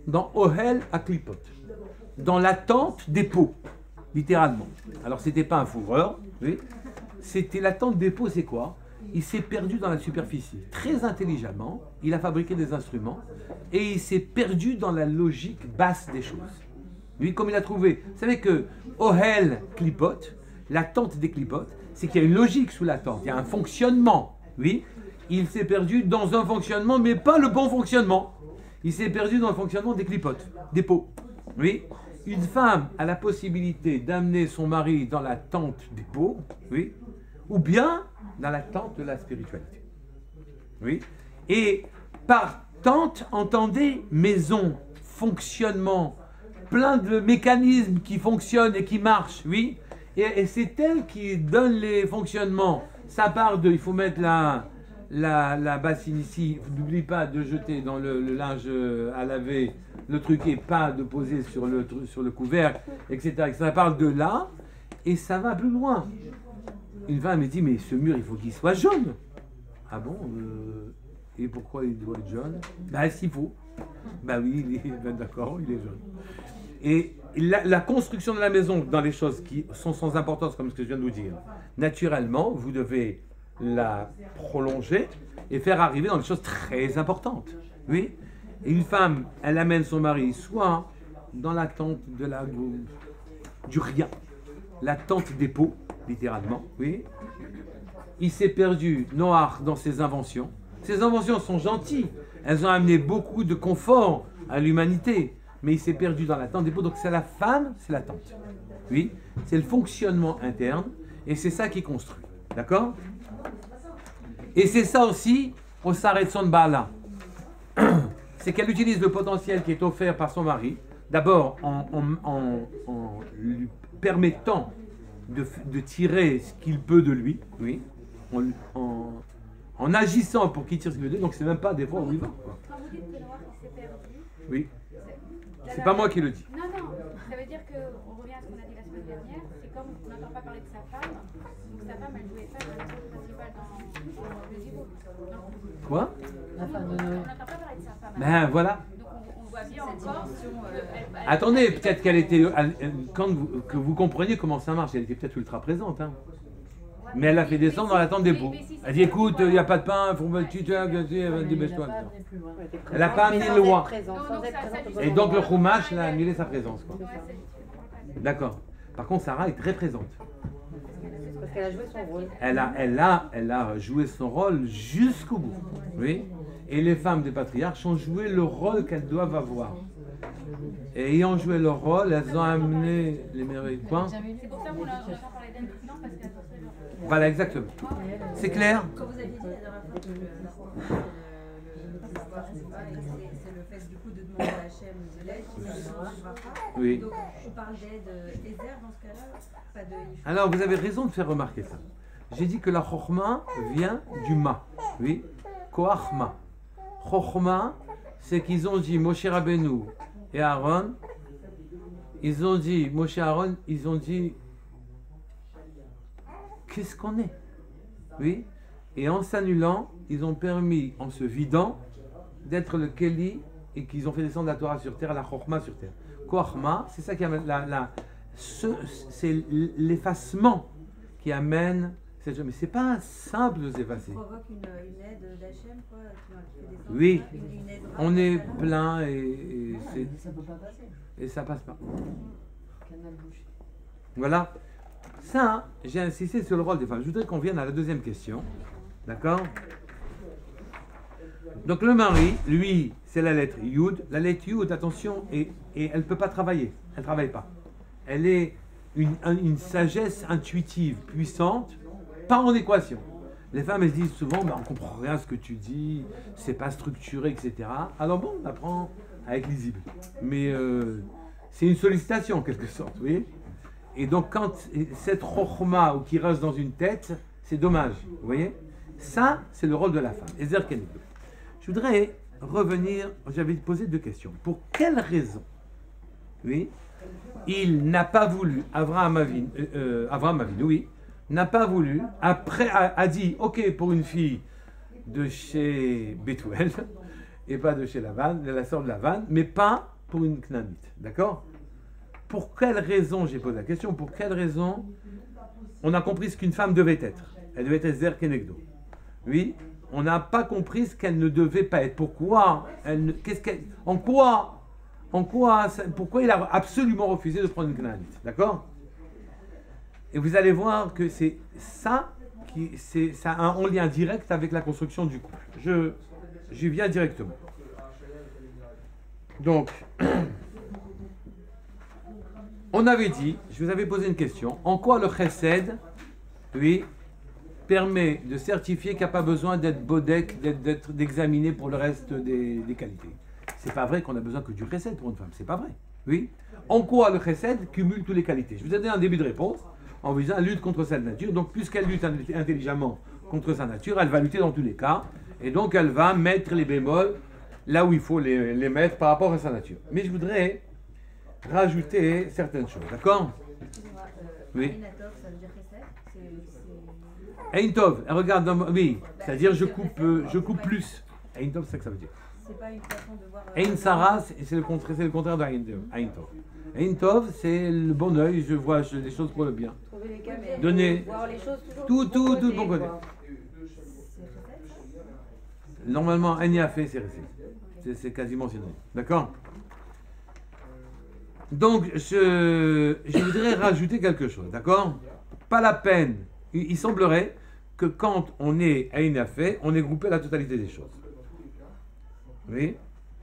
dans Ohel Aklipot, dans la tente des pots, littéralement. Alors, c'était pas un fourreur, oui. C'était la tente des pots, c'est quoi? Il s'est perdu dans la superficie. Très intelligemment, il a fabriqué des instruments et il s'est perdu dans la logique basse des choses. Lui, comme il a trouvé, vous savez que Ohel Klipot, la tente des Klipot, c'est qu'il y a une logique sous la tente, il y a un fonctionnement, oui. Il s'est perdu dans un fonctionnement, mais pas le bon fonctionnement. Il s'est perdu dans le fonctionnement des clipotes, des pots. Oui. Une femme a la possibilité d'amener son mari dans la tente des pots, oui, ou bien dans la tente de la spiritualité. Oui. Et par tente, entendez maison, fonctionnement, plein de mécanismes qui fonctionnent et qui marchent, oui. Et c'est elle qui donne les fonctionnements. Ça part de, il faut mettre la bassine ici, n'oublie pas de jeter dans le linge à laver le truc et pas de poser sur le couvercle, etc. Ça parle de là et ça va plus loin. Une femme me dit, mais ce mur, il faut qu'il soit jaune. Ah bon et pourquoi il doit être jaune? Ben, s'il faut. Ben oui, ben d'accord, il est jaune. Et la construction de la maison dans les choses qui sont sans importance, comme ce que je viens de vous dire, naturellement, vous devez la prolonger et faire arriver dans des choses très importantes. Oui. Et une femme, elle amène son mari soit dans la tente du rien, la tente des pots, littéralement. Oui. Il s'est perdu, Noach, dans ses inventions. Ses inventions sont gentilles. Elles ont amené beaucoup de confort à l'humanité. Mais il s'est perdu dans la tente des pots. Donc c'est la femme, c'est la tente. Oui. C'est le fonctionnement interne. Et c'est ça qui construit. D'accord? Et c'est ça aussi au Saretson Baala. C'est qu'elle utilise le potentiel qui est offert par son mari, d'abord en lui permettant de tirer ce qu'il peut de lui, oui, en agissant pour qu'il tire ce qu'il veut de lui, donc c'est même pas des fois où il va. Quoi. Quand vous dites que Noir s'est perdu, oui. C'est pas moi qui le dis. Non, ça veut dire qu'on revient à ce qu'on a dit la semaine dernière, c'est comme on n'entend pas parler de sa femme, donc sa femme elle jouait pas le rôle principal dans le Zivou. Quoi? On n'entend pas parler de sa femme. Ben voilà. Donc on voit bien encore. Attendez, peut-être qu'elle était. Que vous compreniez comment ça marche, elle était peut-être ultra présente. Hein. Mais elle a fait descendre dans la tente des pots. Elle dit écoute, il n'y a pas de pain, il faut que tu dépêche-toi. Elle n'a pas amené le roi. Et donc le Chumash l'a annulé sa présence. Quoi. D'accord. Par contre, Sarah est très présente. Parce qu'elle a joué son rôle. Elle a joué son rôle jusqu'au bout. Oui. Et les femmes des patriarches ont joué le rôle qu'elles doivent avoir. Et ayant joué leur rôle, elles ont amené les merveilles. Quoi? C'est pour ça qu'on a parlé d'elle maintenant, parce qu'elle a sorti leur rôle. Voilà, exactement. C'est clair? Quand vous aviez dit la dernière fois que c'est le fait du coup de demander à Hachem de l'aide qui ne pas. Oui. Donc on parle d'aide Ezer dans ce cas-là, pas de. Alors vous avez raison de faire remarquer ça. J'ai dit que la Chokhma vient du Ma. Oui. Koachma. Chokhma, c'est qu'ils ont dit Moshe Rabbeinu et Aaron. Ils ont dit, Moshe et Aaron, ils ont dit qu'est-ce qu'on est? Oui. Et en s'annulant, ils ont permis, en se vidant, d'être le Keli et qu'ils ont fait descendre la Torah sur terre, la Chokhma sur terre. Koachma, c'est ça qui amène c'est l'effacement qui amène cette chose. Mais c'est pas simple de s'effacer. Ça provoque une aide d'Hachem, quoi, qui fait descendre. Oui, Une aide on est plein et Ça peut pas passer. et ça passe pas. Canal bouché. Voilà. Ça, j'ai insisté sur le rôle des femmes. Je voudrais qu'on vienne à la deuxième question. D'accord? Donc le mari, lui, c'est la lettre Yud. La lettre Yud, attention, et elle ne peut pas travailler. Elle ne travaille pas. Elle est une sagesse intuitive, puissante, pas en équation. Les femmes, elles se disent souvent, on ne comprend rien à ce que tu dis, c'est pas structuré, etc. Alors bon, on apprend à être lisible. Mais c'est une sollicitation, en quelque sorte, vous voyez? Et donc, quand cette rochma ou qui reste dans une tête, c'est dommage, vous voyez? Ça, c'est le rôle de la femme. Ezer Kenegdo. Je voudrais revenir, j'avais posé deux questions. Pour quelle raison, oui, il n'a pas voulu, Avraham Avinu, oui, n'a pas voulu, après a dit, ok, pour une fille de chez Bethuel, et pas de chez Lavan, de la sœur de Lavan, mais pas pour une knanite. D'accord? Pour quelle raison, j'ai posé la question, pour quelle raison on a compris ce qu'une femme devait être? Elle devait être zer kenegdo. Oui, on n'a pas compris ce qu'elle ne devait pas être. Pourquoi pourquoi il a absolument refusé de prendre une knanite? D'accord? Et vous allez voir que c'est ça ça a un lien direct avec la construction du couple. J'y viens directement. Donc, on avait dit, je vous avais posé une question, en quoi le chesed, oui, permet de certifier qu'il n'y a pas besoin d'être bodek, d'examiner pour le reste des qualités. C'est pas vrai qu'on a besoin que du chesed pour une femme, c'est pas vrai. Oui. En quoi le chesed cumule toutes les qualités? Je vous ai donné un début de réponse en vous disant elle lutte contre sa nature, donc puisqu'elle lutte intelligemment contre sa nature, elle va lutter dans tous les cas, et donc elle va mettre les bémols là où il faut les mettre par rapport à sa nature. Mais je voudrais rajouter certaines choses, d'accord? Oui. Einatov, ça veut dire chesed? Eintov, regarde, oui, c'est-à-dire je coupe plus. Eintov, c'est ça que ça veut dire. C'est pas une façon de voir. Ein Sarah, c'est le contraire de Eintov. Eintov, c'est le bon œil, je vois les choses pour le bien. Trouver les cas, Donner voir les choses toujours tout du de bon côté. quoi. Normalement, un y a fait, c'est resté. C'est quasiment synonyme. D'accord? Donc, je voudrais rajouter quelque chose, d'accord? Pas la peine. Il semblerait que quand on est à une affaire, on est groupé la totalité des choses. Oui?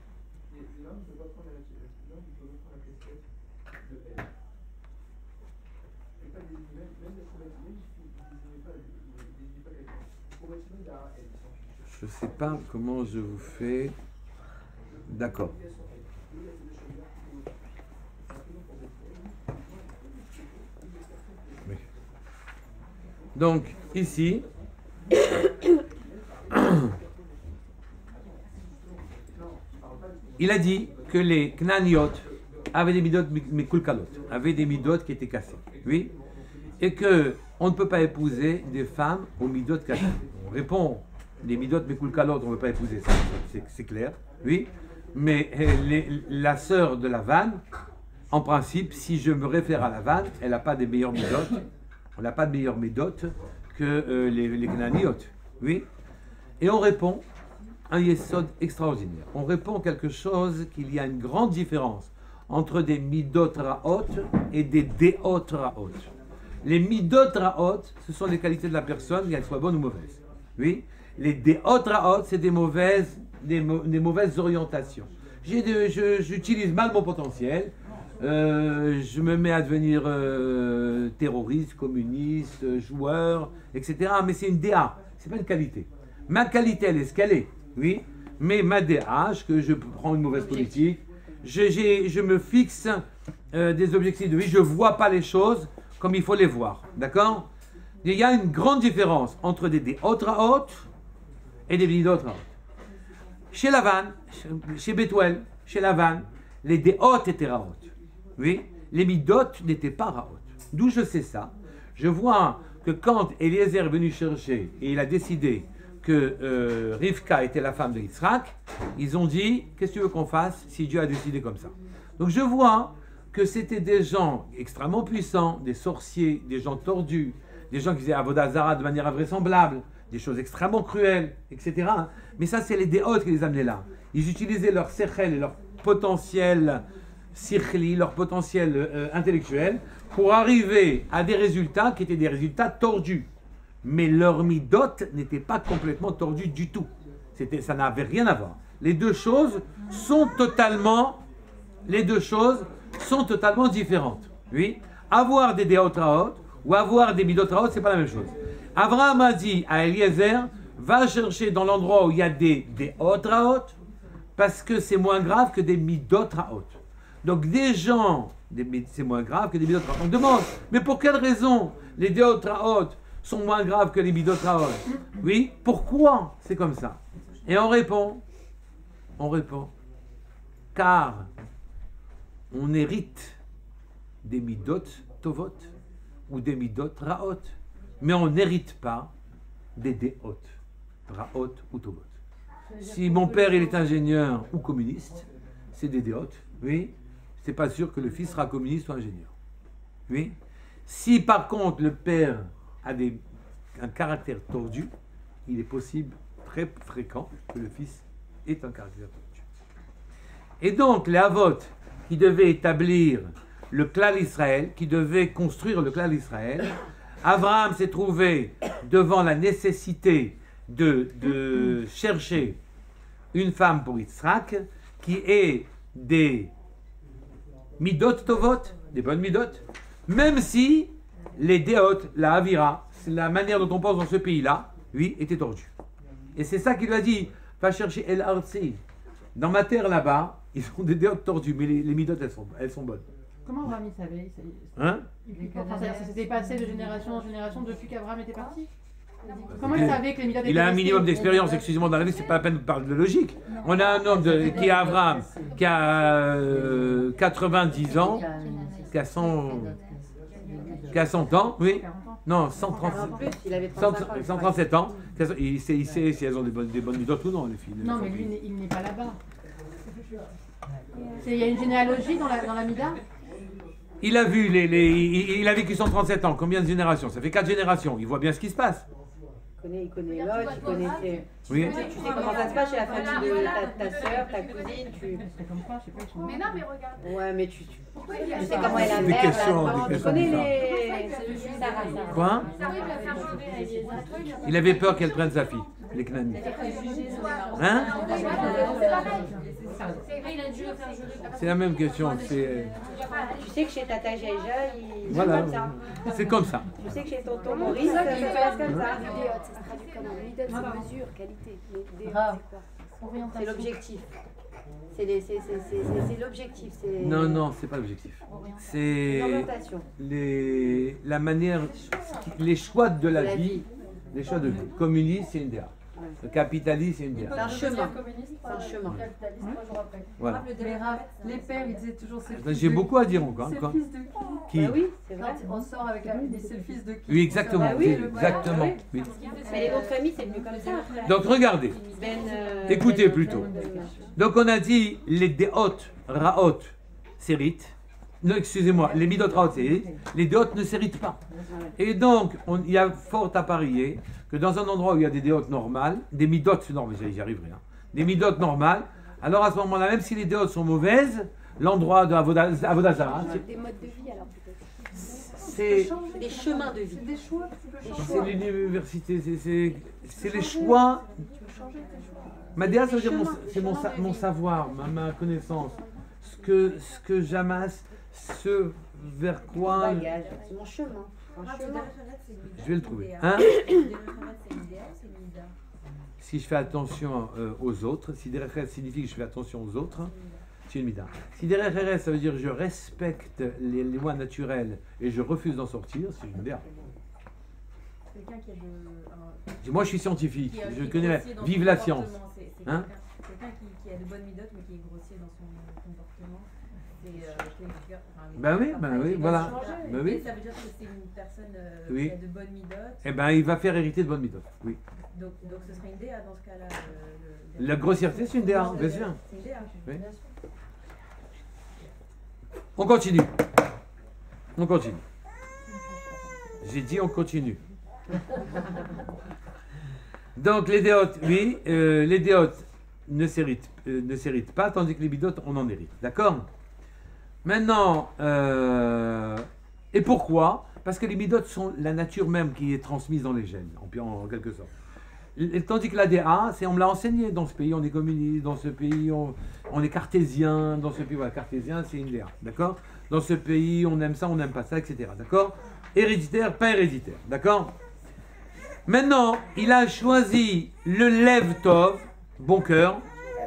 Je ne sais pas comment je vous fais. D'accord. Oui. Donc, ici, il a dit que les Knaniot avaient des midot mekulkalot, avaient des midot qui étaient cassés. Oui. Et que on ne peut pas épouser des femmes aux midot cassés. On répond. Les midot mekulkalot, on ne veut pas épouser ça, c'est clair, oui. Mais la sœur de la vanne, en principe, si je me réfère à la vanne, elle n'a pas des meilleurs midot, on n'a pas de meilleurs midot que les Knaniot, oui. Et on répond un yesod extraordinaire. On répond quelque chose qu'il y a une grande différence entre des midot raot et des deot raot. Les midot raot, ce sont les qualités de la personne, qu'elles soient bonnes ou mauvaises, oui. Les deot raot, c'est des mauvaises orientations. J'utilise mal mon potentiel. Je me mets à devenir terroriste, communiste, joueur, etc. Mais c'est une DA, c'est pas une qualité. Ma qualité, elle est ce qu'elle est, oui. Mais ma DA, que je prends une mauvaise politique, je me fixe des objectifs de vie, je vois pas les choses comme il faut les voir, d'accord? Il y a une grande différence entre des deot raot et des midot raot. Chez Lavan, chez Bethuel, chez Lavan, les déot étaient raot. Oui, les midot n'étaient pas raot. D'où je sais ça? Je vois que quand Eliezer est venu chercher et il a décidé que Rivka était la femme de Yitzhak, ils ont dit, qu'est-ce que tu veux qu'on fasse si Dieu a décidé comme ça? Donc je vois que c'était des gens extrêmement puissants, des sorciers, des gens tordus, des gens qui faisaient Avodah Zara de manière invraisemblable, des choses extrêmement cruelles, etc. Mais ça, c'est les déotes qui les amenaient là. Ils utilisaient leur sechel et leur potentiel sikhli, leur potentiel intellectuel, pour arriver à des résultats qui étaient des résultats tordus. Mais leur midot n'était pas complètement tordu du tout. Ça n'avait rien à voir. Les deux choses sont totalement différentes. Oui, avoir des déot raot ou avoir des midot raot, c'est pas la même chose. Abraham a dit à Eliezer, va chercher dans l'endroit où il y a des déot raot, parce que c'est moins grave que des midot raot. Donc des gens, c'est moins grave que des midot raot. On demande, mais pour quelle raison les déot raot sont moins graves que les midot raot? Oui, pourquoi c'est comme ça? Et on répond, car on hérite des midot tovot ou des midot raot. Mais on n'hérite pas des déot, raot ou tovot. Si mon père il est ingénieur ou communiste, c'est des déot. oui, c'est pas sûr que le fils sera communiste ou ingénieur. Oui. Si par contre le père a un caractère tordu, il est possible, très fréquent, que le fils ait un caractère tordu. Et donc les Havot qui devaient établir le clan Israël, qui devaient construire le clan Israël, Abraham s'est trouvé devant la nécessité de chercher une femme pour Yitzhak qui ait des midot tovot, des bonnes midot, même si les déot, la avira, c'est la manière dont on pense dans ce pays-là, lui, était tordu. Et c'est ça qu'il lui a dit, va chercher El Artsi. Dans ma terre là-bas, ils ont des déot tordus, mais les midot, elles sont bonnes. Comment Abraham il savait Hein? Ça s'était passé de génération en génération depuis qu'Abraham était parti. Comment il savait que les midot étaient Il a un restés? minimum d'expérience, excusez-moi dans la vie, c'est pas la peine de parler de logique. On a un homme qui est Abraham, qui a 90 ans, qui a 100 ans, oui. Non, 130, En plus, il avait 35 ans. 137 ans. Il sait si elles ont des bonnes midotes ou non, les filles. Non, mais lui, il n'est pas là-bas. Il y a une généalogie dans la Mida. Il a vu il a vécu 137 ans. Combien de générations? Ça fait 4 générations. Il voit bien ce qui se passe. Il connaît l'autre, il connaît ses... Oui. Tu sais comment ça se passe chez la famille de ta soeur, ta cousine, C'est comme ça, je sais pas. Mais non, mais regarde. Ouais, mais tu Des sais comment est la Des mère, questions, la tante, des tu connais questions les... Sarah. Quoi? Ça oui, la faire changer à Eliezer. Il avait peur qu'elle prenne sa fille, les Knanim. Hein? C'est pareil. C'est vrai, il a dû le faire jurer. C'est la même question. Tu sais que chez Tata Jaïja, il... Voilà. comme ça. C'est comme ça. Tu sais que chez tonton Maurice, ça se passe comme ça. Ça se traduit comment? Midot, c'est mesure, qualité. Mais des- Grave. c'est quoi? C'est l'objectif. C'est l'objectif. C'est Non, c'est pas l'objectif. C'est l'orientation. la manière, les choix de la La vie. vie. Les choix de vie. Communiste, c'est une DA. Le capitaliste, c'est une C'est DA. un chemin. C'est un chemin. Voilà. Les pères, ils disaient toujours c'est le fils J'ai de beaucoup à dire encore. C'est le Quoi. fils de qui Qui? Bah oui, c'est vrai. Quand on sort avec la famille, c'est le fils de qui Oui, exactement. Bah oui, c'est le- exactement. oui. Oui. Mais les noms de famille, c'est venu comme ça après. Donc regardez. Écoutez plutôt. Donc on a dit les déot, raot, s'héritent. Non, excusez-moi, les midot raot s'héritent. Les déot ne s'héritent pas. Et donc, il y a fort à parier que dans un endroit où il y a des déot normales, des midot normales, j'y arriverai, hein, des midot normales, alors à ce moment-là, même si les déot sont mauvaises, l'endroit de Avodazara, Des modes de vie alors peut-être. c'est Des chemins de vie. C'est des choix que tu peux changer. c'est l'université, c'est les choix. Tu peux changer tes choix. Madéa, ça veut dire mon savoir, ma connaissance, ce que j'amasse, ce vers quoi Bagage, c'est mon chemin. Un chemin. je vais le trouver. Hein? C'est l'idéal, c'est l'idéal. Si je fais attention aux autres, si derrière signifie que je fais attention aux autres, c'est une mida. Si derrière ça veut dire que je respecte les lois naturelles et je refuse d'en sortir, c'est une mida. Quelqu'un qui a de. Moi je suis scientifique, qui je est connais grossier dans vive son la science. comportement. C'est Hein? quelqu'un qui a de bonnes midotes mais qui est grossier dans son comportement. Ben oui, voilà. Ben oui. Et ça veut dire que c'est une personne Oui. qui a de bonnes midotes. Eh ben il va faire hériter de bonnes midotes. Oui. Donc ce serait une DA dans ce cas-là. La grossièreté c'est une DA, bien sûr. C'est une DA. Oui. On continue. On continue. J'ai dit on continue. Donc les déotes, oui, les déotes ne s'héritent pas, tandis que les bidotes, on en hérite. D'accord? Maintenant, et pourquoi? Parce que les bidotes sont la nature même qui est transmise dans les gènes, en quelque sorte. Et tandis que la DA, on me l'a enseigné dans ce pays, on est communiste, dans ce pays, on est cartésien, dans ce pays, voilà, cartésien, c'est une DA, d'accord? Dans ce pays, on aime ça, on n'aime pas ça, etc. D'accord? Héréditaire, pas héréditaire, d'accord? Maintenant, il a choisi le Lev Tov, bon cœur.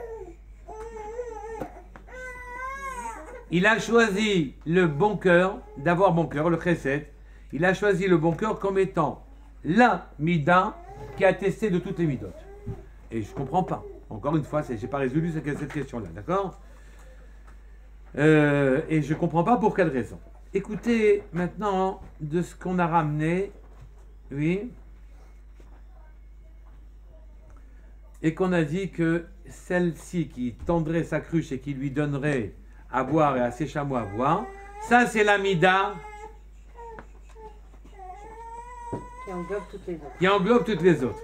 Il a choisi le bon cœur, d'avoir bon cœur, le Chesed. Il a choisi le bon cœur comme étant la Mida qui a testé de toutes les Midot. Et je ne comprends pas. Encore une fois, je n'ai pas résolu cette question-là, d'accord? Et je ne comprends pas pour quelle raison. Écoutez maintenant de ce qu'on a ramené, oui, et qu'on a dit que celle-ci qui tendrait sa cruche et qui lui donnerait à boire et à ses chameaux à boire. Ça, c'est la mida Qui englobe toutes les autres. qui englobe toutes les autres.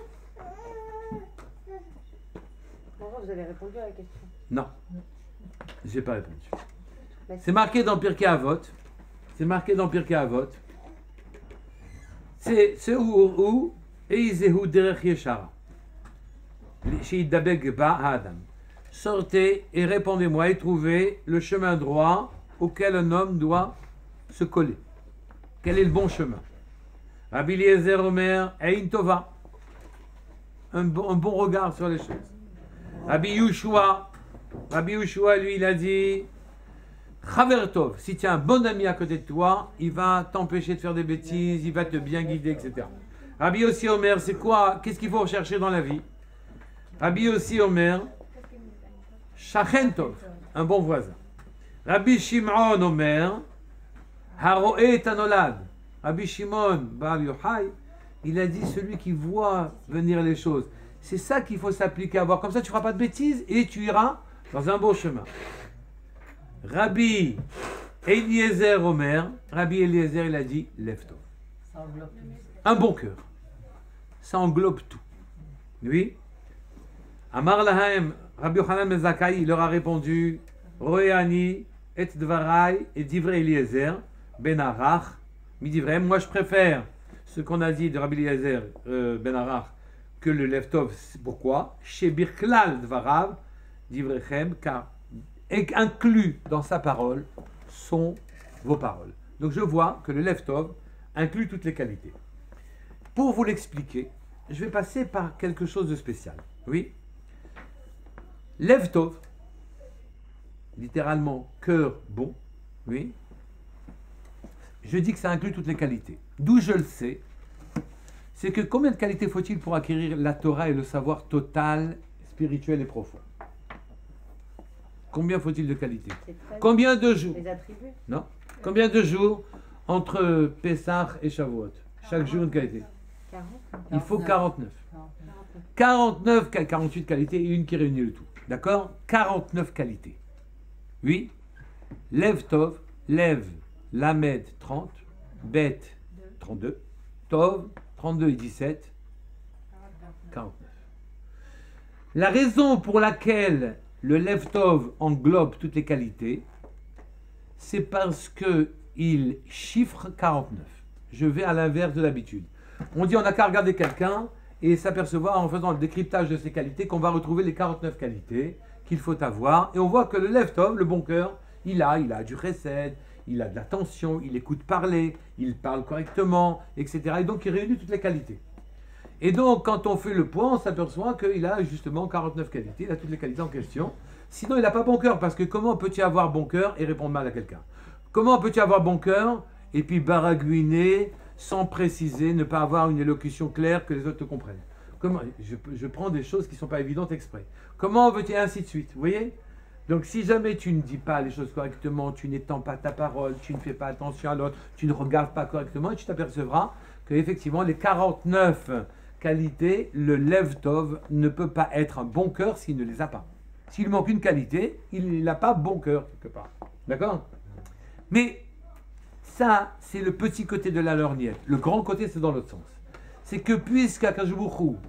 Bonjour, vous avez répondu à la question. Non, j'ai pas répondu. Bah, C'est marqué dans Pirkei Avot. C'est marqué dans Pirkei Avot. C'est ce ou eizehu derech yeshara. Sheidabek ba Adam. Sortez et répondez-moi et trouvez le chemin droit auquel un homme doit se coller. Quel est le bon chemin? Rabbi Eliezer Omer, Ein Tova. Un bon regard sur les choses. Rabbi Yushua, lui, il a dit Chaver Tov, si tu as un bon ami à côté de toi, il va t'empêcher de faire des bêtises, il va te bien guider, etc. Rabbi Yossi Omer, c'est quoi? Qu'est-ce qu'il faut rechercher dans la vie? Rabbi Yossi Omer, Shachen Tov, un bon voisin. Rabbi Shimon Omer, Haroe Tanolad. Rabbi Shimon Bar Yochai, il a dit celui qui voit venir les choses. C'est ça qu'il faut s'appliquer à voir. Comme ça, tu ne feras pas de bêtises et tu iras dans un beau chemin. Rabbi Eliezer Omer, Rabbi Eliezer, il a dit lève-toi. Un bon cœur. Ça englobe tout. Oui. Amar Lahaim, Rabbi Yochanan ben Zakkai, il leur a répondu Roéani et Dvarai et Divrei Eliezer ben Arach. Moi, je préfère ce qu'on a dit de Rabbi Eliezer ben Arach que le Lev-Tov. Pourquoi? Chez Birklal Dvarav, Divrechem, car inclus dans sa parole sont vos paroles. Donc je vois que le Lev-Tov inclut toutes les qualités. Pour vous l'expliquer, je vais passer par quelque chose de spécial. Oui. Lev-Tov, littéralement cœur bon, oui. Je dis que ça inclut toutes les qualités. D'où je le sais, c'est que combien de qualités faut-il pour acquérir la Torah et le savoir total, spirituel et profond? Combien faut-il de qualités? Combien de jours? Les attributs. Non. Combien de jours entre Pessah et Shavuot? Chaque jour une qualité. 40. Il faut 49. 48 qualités et une qui réunit le tout. D'accord? 49 qualités. Oui. Lev Tov, Lev, Lamed 30, Bet 32, Tov 32 et 17, 49. La raison pour laquelle le Lev Tov englobe toutes les qualités, c'est parce qu'il chiffre 49. Je vais à l'inverse de l'habitude. On dit on n'a qu'à regarder quelqu'un et s'apercevoir en faisant le décryptage de ses qualités qu'on va retrouver les 49 qualités qu'il faut avoir. Et on voit que le Lev Tov, le bon cœur, il a du chesed, il a de l'attention, il écoute parler, il parle correctement, etc. Et donc il réunit toutes les qualités. Et donc quand on fait le point, on s'aperçoit qu'il a justement 49 qualités, il a toutes les qualités en question. Sinon il n'a pas bon cœur, parce que comment peux-tu avoir bon cœur et répondre mal à quelqu'un? Comment peux-tu avoir bon cœur et puis baragouiner sans préciser, ne pas avoir une élocution claire que les autres te comprennent? Comment, je prends des choses qui ne sont pas évidentes exprès. Comment veux-tu, et ainsi de suite, vous voyez? Donc si jamais tu ne dis pas les choses correctement, tu n'étends pas ta parole, tu ne fais pas attention à l'autre, tu ne regardes pas correctement, et tu t'apercevras qu'effectivement les 49 qualités, le Lev Tov ne peut pas être un bon cœur s'il ne les a pas. S'il manque une qualité, il n'a pas bon cœur quelque part. D'accord? Mais ça, c'est le petit côté de la lorgnette. Le grand côté, c'est dans l'autre sens. C'est que puisqu'Akadosh Baruch Hu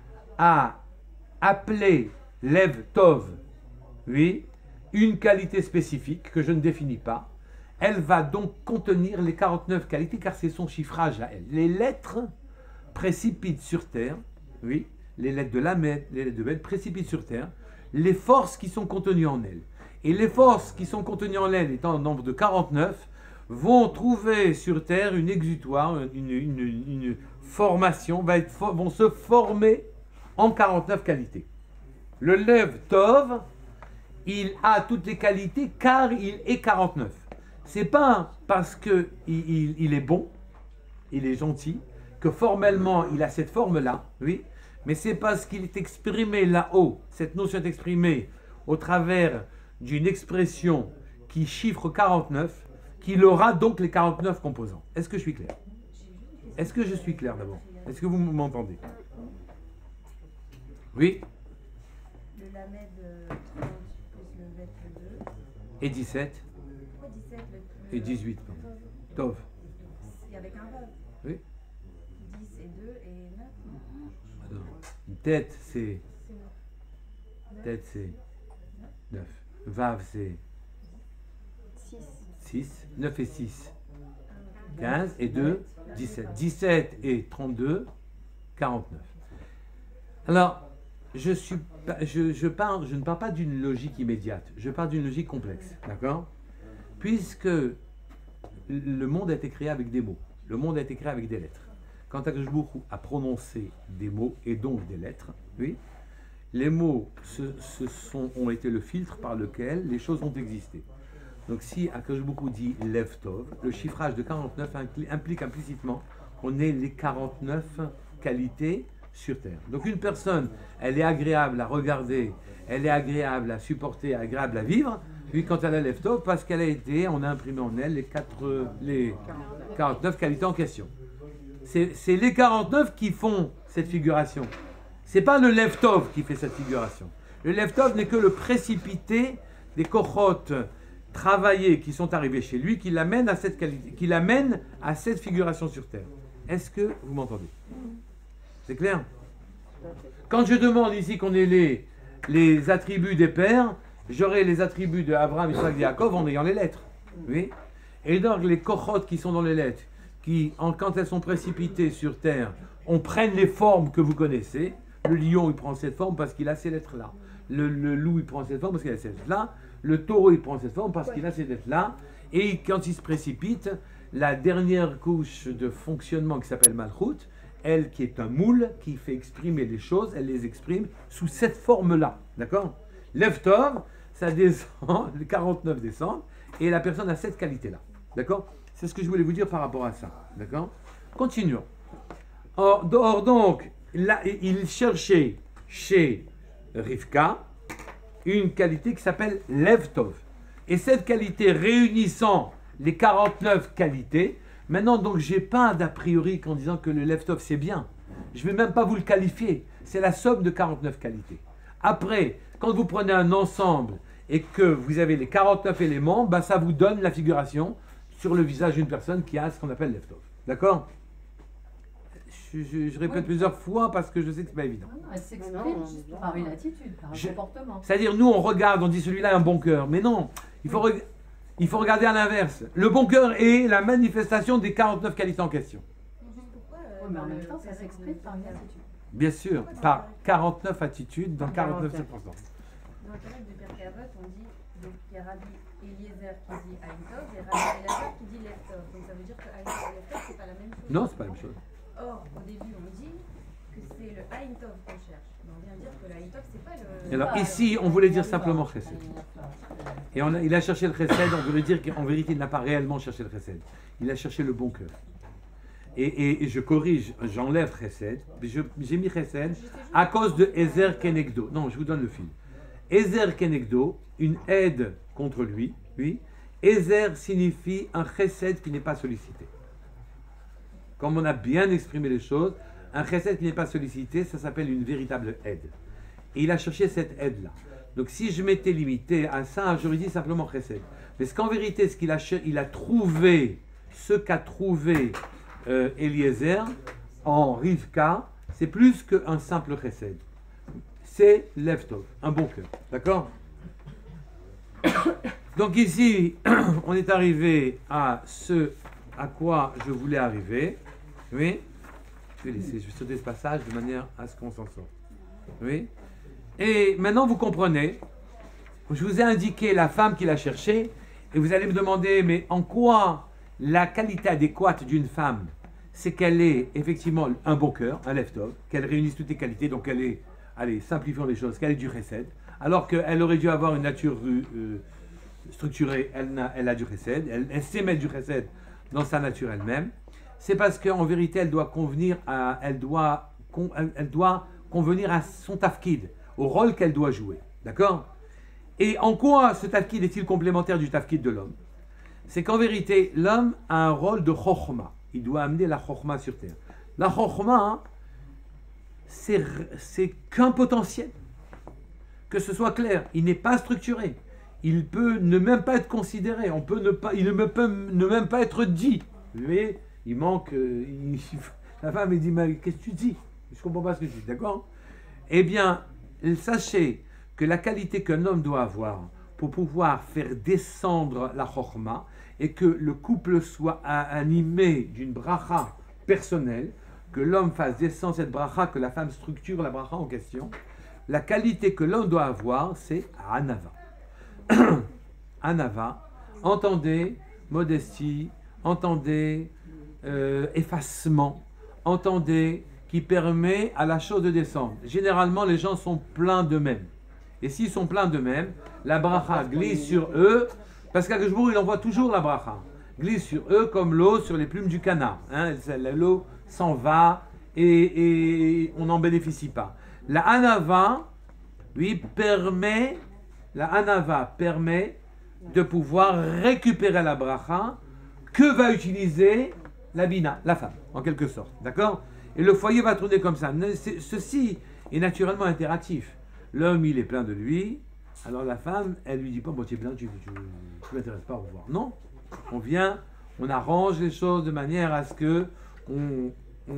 a appelé Lev Tov, oui, une qualité spécifique que je ne définis pas, elle va donc contenir les 49 qualités car c'est son chiffrage à elle. Les lettres précipitent sur terre, oui, les lettres de Lamed, les lettres de Bet précipitent sur terre les forces qui sont contenues en elle. Et les forces qui sont contenues en elle, étant au nombre de 49, vont trouver sur terre une exutoire, une formation, vont se former en 49 qualités. Le Lev Tov, il a toutes les qualités car il est 49. C'est pas parce qu'il est bon, il est gentil, que formellement il a cette forme-là, oui, mais c'est parce qu'il est exprimé là-haut, cette notion est exprimée au travers d'une expression qui chiffre 49, qu'il aura donc les 49 composants. Est-ce que je suis clair? Est-ce que je suis clair d'abord? Est-ce que vous m'entendez? Oui? Le Lamed 30 plus le Bet 2, Et 17 Pourquoi 17 et 18, pardon. Tov. C'est avec un vav. Oui. 10 et 2 et 9. Alors, tête, c'est C'est 9. tête, c'est 9. Vav, c'est 6. 6. 9 et 6, 15. Et 2, 17. 17 et 32, 49. Alors, je ne parle pas d'une logique immédiate. Je parle d'une logique complexe. D'accord? Puisque le monde a été créé avec des mots. Le monde a été créé avec des lettres. Quand Akadosh Baruch Hu a prononcé des mots et donc des lettres, oui, les mots ont été le filtre par lequel les choses ont existé. Donc si Akadosh Baruch Hu dit Lev Tov, le chiffrage de 49 implique implicitement qu'on ait les 49 qualités sur Terre. Donc une personne, elle est agréable à regarder, elle est agréable à supporter, agréable à vivre, puis quand elle a Lev Tov, parce qu'elle a été, on a imprimé en elle les 49 qualités en question. C'est les 49 qui font cette figuration. C'est pas le Lev Tov qui fait cette figuration. Le Lev Tov n'est que le précipité des kochot travaillés qui sont arrivés chez lui, qui l'amènent à cette qualité, qui l'amènent à cette figuration sur terre. Est-ce que vous m'entendez? C'est clair? Quand je demande ici qu'on ait les attributs des pères, j'aurai les attributs de Abraham, Isaac et Yaakov en ayant les lettres. Oui? Et donc les kochot qui sont dans les lettres, qui, quand elles sont précipitées sur terre, on prenne les formes que vous connaissez. Le lion, il prend cette forme parce qu'il a ces lettres-là. Le loup, il prend cette forme parce qu'il a ces lettres-là. Le taureau, il prend cette forme parce qu'il a ces lettres-là. Et quand il se précipite, la dernière couche de fonctionnement qui s'appelle Malchut, elle qui est un moule, qui fait exprimer les choses, elle les exprime sous cette forme-là. D'accord? Lev Tov, ça descend, les 49 descendent, et la personne a cette qualité-là. D'accord? C'est ce que je voulais vous dire par rapport à ça. D'accord? Continuons. Or donc, là, il cherchait chez Rivka une qualité qui s'appelle Lev Tov. Et cette qualité réunissant les 49 qualités, maintenant donc j'ai pas d'a priori qu'en disant que le Lev Tov c'est bien. Je ne vais même pas vous le qualifier. C'est la somme de 49 qualités. Après, quand vous prenez un ensemble et que vous avez les 49 éléments, bah, ça vous donne la figuration sur le visage d'une personne qui a ce qu'on appelle Lev Tov. D'accord? Je répète plusieurs fois parce que je sais que c'est pas évident. Elle s'exprime par une attitude, par un comportement. C'est-à-dire, nous on regarde, on dit celui-là a un bon cœur. Mais non, il faut regarder à l'inverse. Le bon cœur est la manifestation des 49 qualités en question. Oui, mais en même temps, ça s'exprime par une attitude. Bien sûr, par 49 attitudes dans 49 circonstances. Dans le cadre de Pirkei Avot, on dit, donc il y a Rabbi Eliezer qui dit Aïn Tov et Rabbi Eliezer qui dit Lev Tov. Donc ça veut dire que Aïn Tov et Lev Tov, c'est pas la même chose. Non, c'est pas la même chose. Or, au début, on dit que c'est le Aïn Tov qu'on cherche. Mais on vient de dire que le Aïn Tov, c'est pas le. Alors ici, on voulait dire simplement Chesed. Et il a cherché le Chesed, on voulait dire qu'en vérité, il n'a pas réellement cherché le Chesed. Il a cherché le bon cœur. Et je corrige, j'enlève Chesed. J'ai mis Chesed à cause de Ezer Kenegdo. Non, je vous donne le fil. Ezer Kenegdo, une aide contre lui. Oui. Ezer signifie un Chesed qui n'est pas sollicité. Comme on a bien exprimé les choses, un chesed qui n'est pas sollicité, ça s'appelle une véritable aide. Et il a cherché cette aide-là. Donc si je m'étais limité à ça, j'aurais dit simplement chesed. Mais qu'en vérité, il a trouvé, ce qu'a trouvé Eliezer en Rivka, c'est plus qu'un simple chesed. C'est Lev Tov, un bon cœur. D'accord? Donc ici, on est arrivé à ce à quoi je voulais arriver. Oui, je vais sauter ce passage de manière à ce qu'on s'en sorte. Oui, et maintenant vous comprenez. Je vous ai indiqué la femme qu'il a cherchée, et vous allez me demander, mais en quoi la qualité adéquate d'une femme, c'est qu'elle ait effectivement un bon cœur, un Lev Tov, qu'elle réunisse toutes les qualités, donc elle est, allez, simplifions les choses, qu'elle ait du chesed, alors qu'elle aurait dû avoir une nature structurée, elle a du chesed, elle sait mettre du chesed dans sa nature elle-même. C'est parce qu'en vérité, elle doit convenir à son tafkid, au rôle qu'elle doit jouer. D'accord? Et en quoi ce tafkid est-il complémentaire du tafkid de l'homme? C'est qu'en vérité, l'homme a un rôle de chokhma. Il doit amener la chokhma sur terre. La chokhma, c'est qu'un potentiel. Que ce soit clair, il n'est pas structuré. il peut ne même pas être considéré, il ne peut ne même pas être dit. Vous voyez, il manque, la femme elle dit, mais qu'est-ce que tu dis? Je ne comprends pas ce que tu dis, d'accord? Eh bien, sachez que la qualité qu'un homme doit avoir pour pouvoir faire descendre la chorma et que le couple soit animé d'une bracha personnelle, que l'homme fasse descendre cette bracha, que la femme structure la bracha en question, la qualité que l'homme doit avoir, c'est anava. Anava, entendez modestie, entendez effacement, entendez qui permet à la chose de descendre. Généralement, les gens sont pleins d'eux-mêmes. Et s'ils sont pleins d'eux-mêmes, la bracha glisse sur eux, parce qu'Akashbourg, il envoie toujours la bracha. Glisse sur eux comme l'eau sur les plumes du canard. Hein, l'eau s'en va et on n'en bénéficie pas. La anava, oui, permet de pouvoir récupérer la bracha que va utiliser la bina, la femme, en quelque sorte. D'accord? Et le foyer va tourner comme ça. Ceci est naturellement interactif. L'homme, il est plein de lui. Alors la femme, elle lui dit pas, bon, tu es plein, tu m'intéresses pas, au revoir. Non, on vient, on arrange les choses de manière à ce que on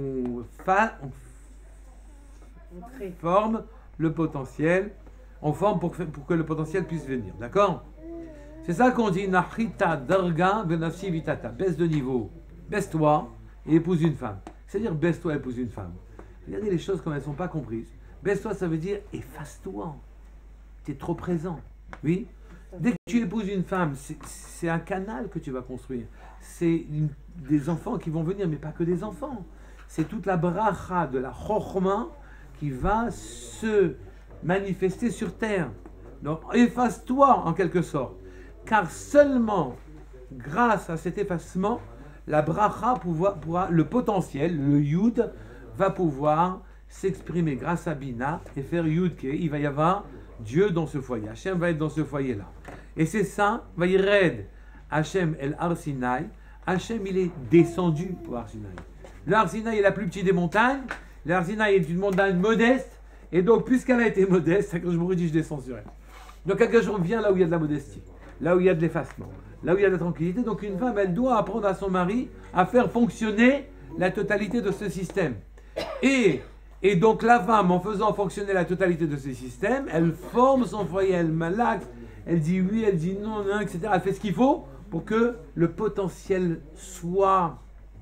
forme le potentiel, on forme pour que le potentiel puisse venir. D'accord? C'est ça qu'on dit, Nachita darga benafsi vitata. Baisse de niveau, baisse-toi et épouse une femme. C'est-à-dire baisse-toi et épouse une femme. Regardez les choses comme elles ne sont pas comprises. Baisse-toi, ça veut dire efface-toi. Tu es trop présent. Oui. Dès que tu épouses une femme, c'est un canal que tu vas construire. C'est des enfants qui vont venir, mais pas que des enfants. C'est toute la bracha de la chokhma qui va se manifester sur terre. Donc efface-toi en quelque sorte. Car seulement grâce à cet effacement, la bracha pourra, le potentiel, le yud, va pouvoir s'exprimer grâce à Bina et faire yud-ke. Il va y avoir Dieu dans ce foyer. Hachem va être dans ce foyer-là. Et c'est ça, va y raid Hachem el Har Sinai. Hachem, il est descendu au Har Sinai. Le Har Sinai est la plus petite des montagnes. Le Har Sinai est une montagne modeste. Et donc, puisqu'elle a été modeste, je me dis, je descends sur elle. Donc, quelque chose vient là où il y a de la modestie, là où il y a de l'effacement, là où il y a de la tranquillité. Donc, une femme, elle doit apprendre à son mari à faire fonctionner la totalité de ce système. Et donc, la femme, en faisant fonctionner la totalité de ce système, elle forme son foyer, elle malaxe, elle dit oui, elle dit non, non, etc. Elle fait ce qu'il faut pour que le potentiel soit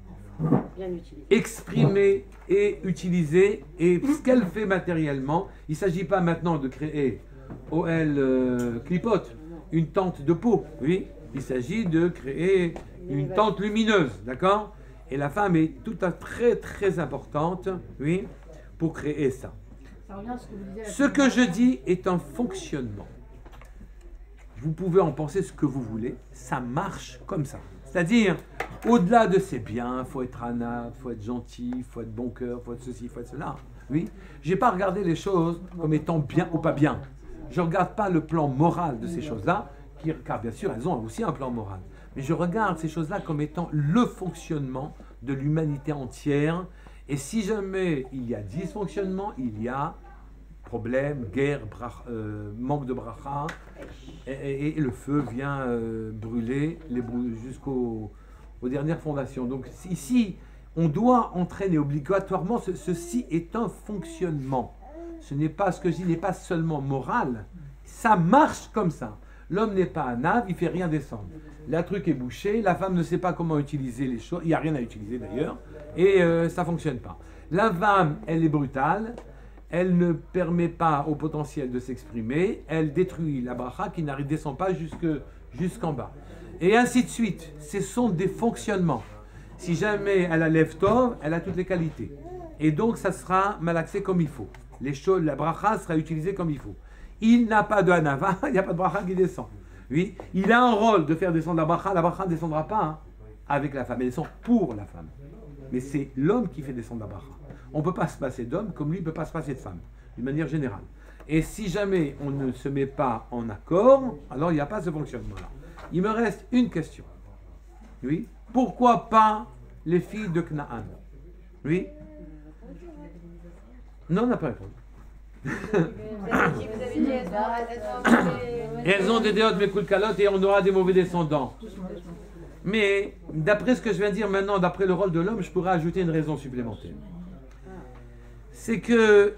exprimé et utilisé. Et ce qu'elle fait matériellement, il ne s'agit pas maintenant de créer OL clipote, une tente de peau, oui. Il s'agit de créer une tente lumineuse, d'accord? Et la femme est tout à très très importante, oui, pour créer ça. Ce que je dis est un fonctionnement. Vous pouvez en penser ce que vous voulez, ça marche comme ça. C'est-à-dire, au-delà de c'est bien, il faut être hana, il faut être gentil, il faut être bon cœur, il faut être ceci, il faut être cela. Oui, je n'ai pas regardé les choses comme étant bien ou pas bien. Je ne regarde pas le plan moral de ces choses-là, car bien sûr, elles ont aussi un plan moral. Mais je regarde ces choses-là comme étant le fonctionnement de l'humanité entière. Et si jamais il y a dysfonctionnement, il y a problème, guerre, manque de bracha, et le feu vient brûler jusqu'aux dernières fondations. Donc ici, on doit entraîner obligatoirement, ceci est un fonctionnement. Ce n'est pas, ce que je dis n'est pas seulement moral, ça marche comme ça. L'homme n'est pas un ave, il ne fait rien descendre. Le truc est bouché, la femme ne sait pas comment utiliser les choses, il n'y a rien à utiliser d'ailleurs, et ça ne fonctionne pas. La femme, elle est brutale, elle ne permet pas au potentiel de s'exprimer, elle détruit la bracha qui ne descend pas jusqu'en bas. Et ainsi de suite, ce sont des fonctionnements. Si jamais elle a lève tov, elle a toutes les qualités. Et donc ça sera malaxé comme il faut. Les choses, la bracha sera utilisée comme il faut. Il n'a pas de hanava, il n'y a pas de bracha qui descend. Oui, il a un rôle de faire descendre la bracha ne descendra pas avec la femme, elle descend pour la femme. Mais c'est l'homme qui fait descendre la bracha. On ne peut pas se passer d'homme comme lui ne peut pas se passer de femme, d'une manière générale. Et si jamais on ne se met pas en accord, alors il n'y a pas ce fonctionnement-là. Il me reste une question. Oui, pourquoi pas les filles de Canaan? Oui. Non, on n'a pas répondu. Vous avez dit, Elles ont des déotes mekulkalot et on aura des mauvais descendants. Mais d'après ce que je viens de dire maintenant, d'après le rôle de l'homme, je pourrais ajouter une raison supplémentaire. C'est que,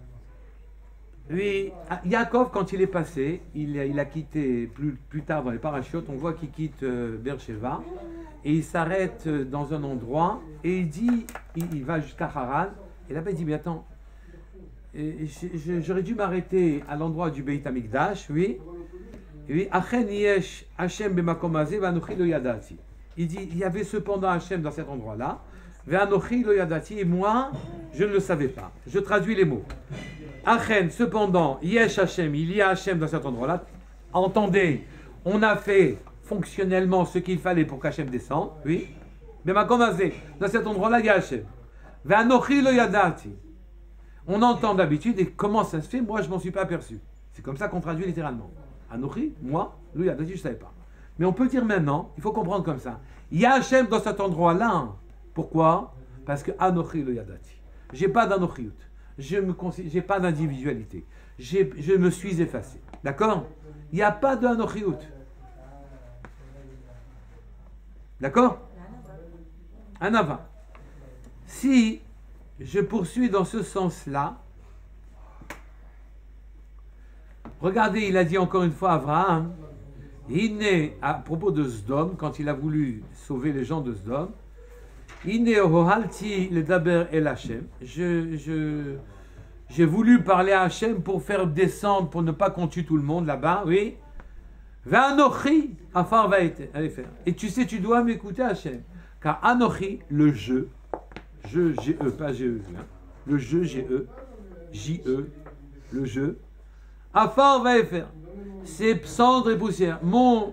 oui, Yaakov, quand il est passé, il a quitté plus tard dans les parachutes, on voit qu'il quitte Beersheba et il s'arrête dans un endroit et il dit, il va jusqu'à Haran et là-bas il dit, mais attends, j'aurais dû m'arrêter à l'endroit du Beit Hamikdash, oui. Oui, il dit, il y avait cependant Hachem dans cet endroit-là, et moi, je ne le savais pas. Je traduis les mots. Achen, cependant, Yesh Hachem, il y a Hachem dans cet endroit-là. Entendez, on a fait fonctionnellement ce qu'il fallait pour qu'Hachem descende, oui. Mais dans cet endroit-là, il y a Hachem. On entend d'habitude, et comment ça se fait? Moi, je ne m'en suis pas aperçu. C'est comme ça qu'on traduit littéralement. Anochi, moi, lui, je ne savais pas. Mais on peut dire maintenant, il faut comprendre comme ça. Il y a Hachem dans cet endroit-là. Pourquoi? Parce que Anochi lo yadati. Je n'ai pas d'anochiout. Je n'ai pas d'individualité. Je me suis effacé. D'accord? Il n'y a pas d'anochiout. D'accord? Anava. Si je poursuis dans ce sens-là, regardez, il a dit encore une fois à Abraham, il est à propos de Sdom, quand il a voulu sauver les gens de Sdom, il est ohalti le daber el Hashem. J'ai voulu parler à Hashem pour faire descendre, pour ne pas qu'on tue tout le monde là-bas, oui. V'anochi afar vaete. Allez faire. Et tu sais, tu dois m'écouter Hashem, car anochi, le jeu, G-E, pas G-E, hein. Le jeu, G-E, J-E, le jeu. Afar va faire. C'est cendre et poussière. Mon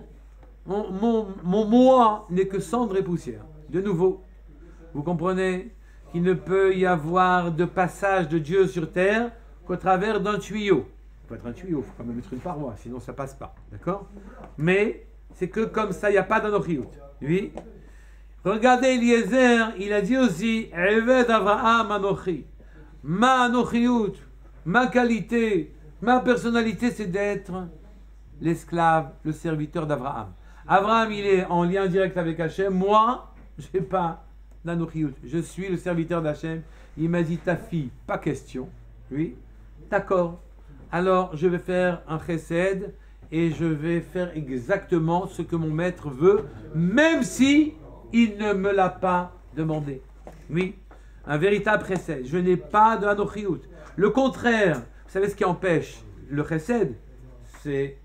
moi n'est que cendre et poussière. De nouveau, vous comprenez qu'il ne peut y avoir de passage de Dieu sur terre qu'au travers d'un tuyau. Il faut être un tuyau, il faut quand même mettre une paroi, sinon ça passe pas. D'accord? Mais c'est que comme ça, il n'y a pas d'anochiout. Oui. Regardez Eliezer, il a dit aussi Eved Avraham Anochi. Ma anochiout, ma qualité, ma personnalité, c'est d'être l'esclave, le serviteur d'Abraham. Abraham, il est en lien direct avec Hachem. Moi, je n'ai pas d'anochiout. Je suis le serviteur d'Hachem. Il m'a dit, ta fille, pas question. Oui, d'accord. Alors, je vais faire un chesed et je vais faire exactement ce que mon maître veut, même si il ne me l'a pas demandé. Oui, un véritable chesed. Je n'ai pas de anochiout. Le contraire, vous savez ce qui empêche le chesed, c'est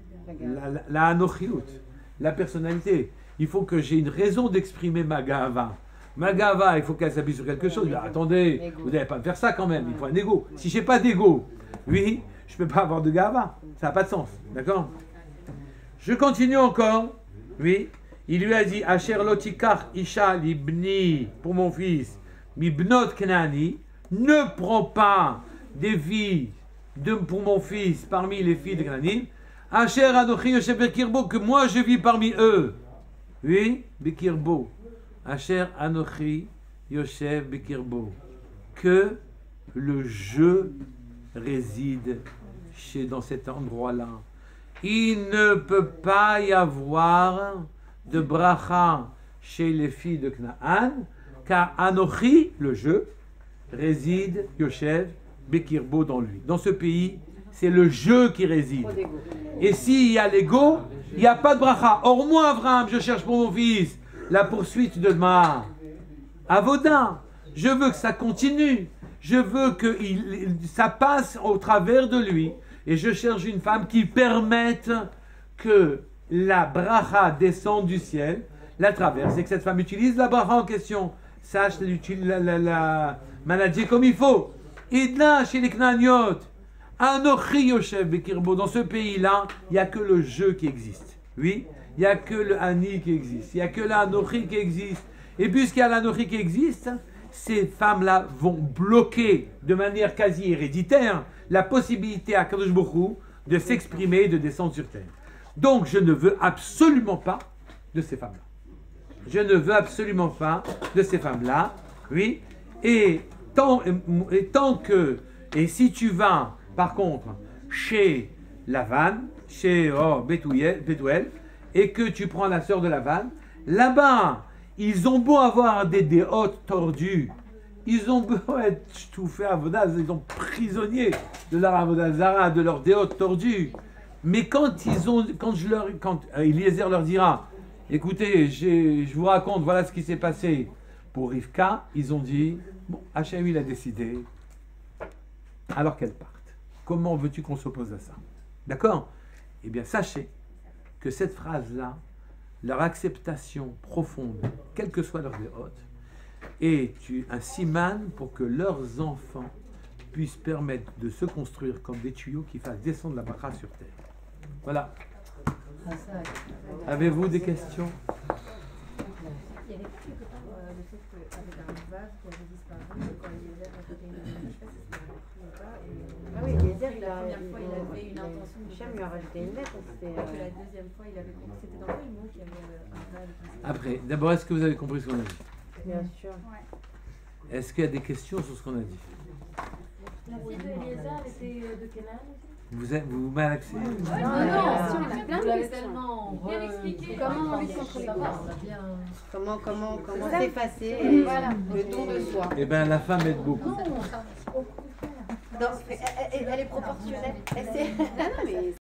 la anochiout, la personnalité. Il faut que j'ai une raison d'exprimer ma gava. Ma gava, il faut qu'elle s'appuie sur quelque chose. Attendez, vous n'allez pas me faire ça quand même, il faut un ego. Si je n'ai pas d'ego, oui, je ne peux pas avoir de gava. Ça n'a pas de sens, d'accord? Je continue encore, oui. Il lui a dit, Asher lotikar isha libni, pour mon fils, mi bnot knani, ne prends pas des filles pour mon fils parmi les filles de Knanim. Asher anochi yoshev bekirbo, que moi je vis parmi eux. Oui, bekirbo. Asher anochi yoshev bekirbo. Que le jeu réside dans cet endroit-là. Il ne peut pas y avoir de bracha chez les filles de Canaan, car Anochi, le jeu, réside, Yoshev, Bekirbo dans lui. Dans ce pays, c'est le jeu qui réside. Et s'il y a l'ego, il n'y a pas de bracha. Or moi, Abraham, je cherche pour mon fils la poursuite de ma avoda. Je veux que ça continue. Je veux que ça passe au travers de lui. Et je cherche une femme qui permette que la bracha descende du ciel, la traverse, et que cette femme utilise la bracha en question, sache la manager comme il faut. Idna chez les Knaniot, Anochi Yoshev Bekirbo, dans ce pays-là, il n'y a que le jeu qui existe. Oui, il n'y a que le Ani qui existe, il n'y a que l'Anochi qui existe. Et puisqu'il y a l'Anochi qui existe, ces femmes-là vont bloquer de manière quasi héréditaire la possibilité à Kadosh Baruch Hu de s'exprimer et de descendre sur terre. Donc je ne veux absolument pas de ces femmes-là. Je ne veux absolument pas de ces femmes-là, oui. Et tant que Et si tu vas, par contre, chez Lavan, chez Bethuel, et que tu prends la sœur de Lavan, là-bas, ils ont beau avoir des déotes tordues, ils ont beau être ch'toufés avodaz, ils sont prisonniers de leur avodazara, de leur déotes tordues. Mais quand Eliezer leur dira, écoutez, je vous raconte, voilà ce qui s'est passé pour Rivka, ils ont dit, bon, Hachem il a décidé, alors qu'elle parte. Comment veux-tu qu'on s'oppose à ça? D'accord? Eh bien, sachez que cette phrase-là, leur acceptation profonde, quelle que soit leur déote, est un siman pour que leurs enfants puissent permettre de se construire comme des tuyaux qui fassent descendre la bracha sur terre. Voilà. Avez-vous des questions? Il y avait quelque part le fait qu'avec un vase qui avait disparu, quand Eliezer a fait une. Je sais pas si c'était repris ou pas. Ah oui, Eliezer, La première fois, il avait une intention. Hachem lui a rajouté une lettre. Et que la deuxième fois, il avait compris. C'était dans le mot qu'il y avait un vase. Après, d'abord, est-ce que vous avez compris ce qu'on a dit? Bien sûr. Est-ce qu'il y a des questions sur ce qu'on a dit? La fille de Eliezer était de quel âge? Vous malaxez? Non, non, on a plein de questions. tellement Bien expliqué. Comment on vit contre les corps? Comment s'effacer Voilà. le don de soi. Eh bien, la femme aide beaucoup. Donc, elle est proportionnelle. Non, mais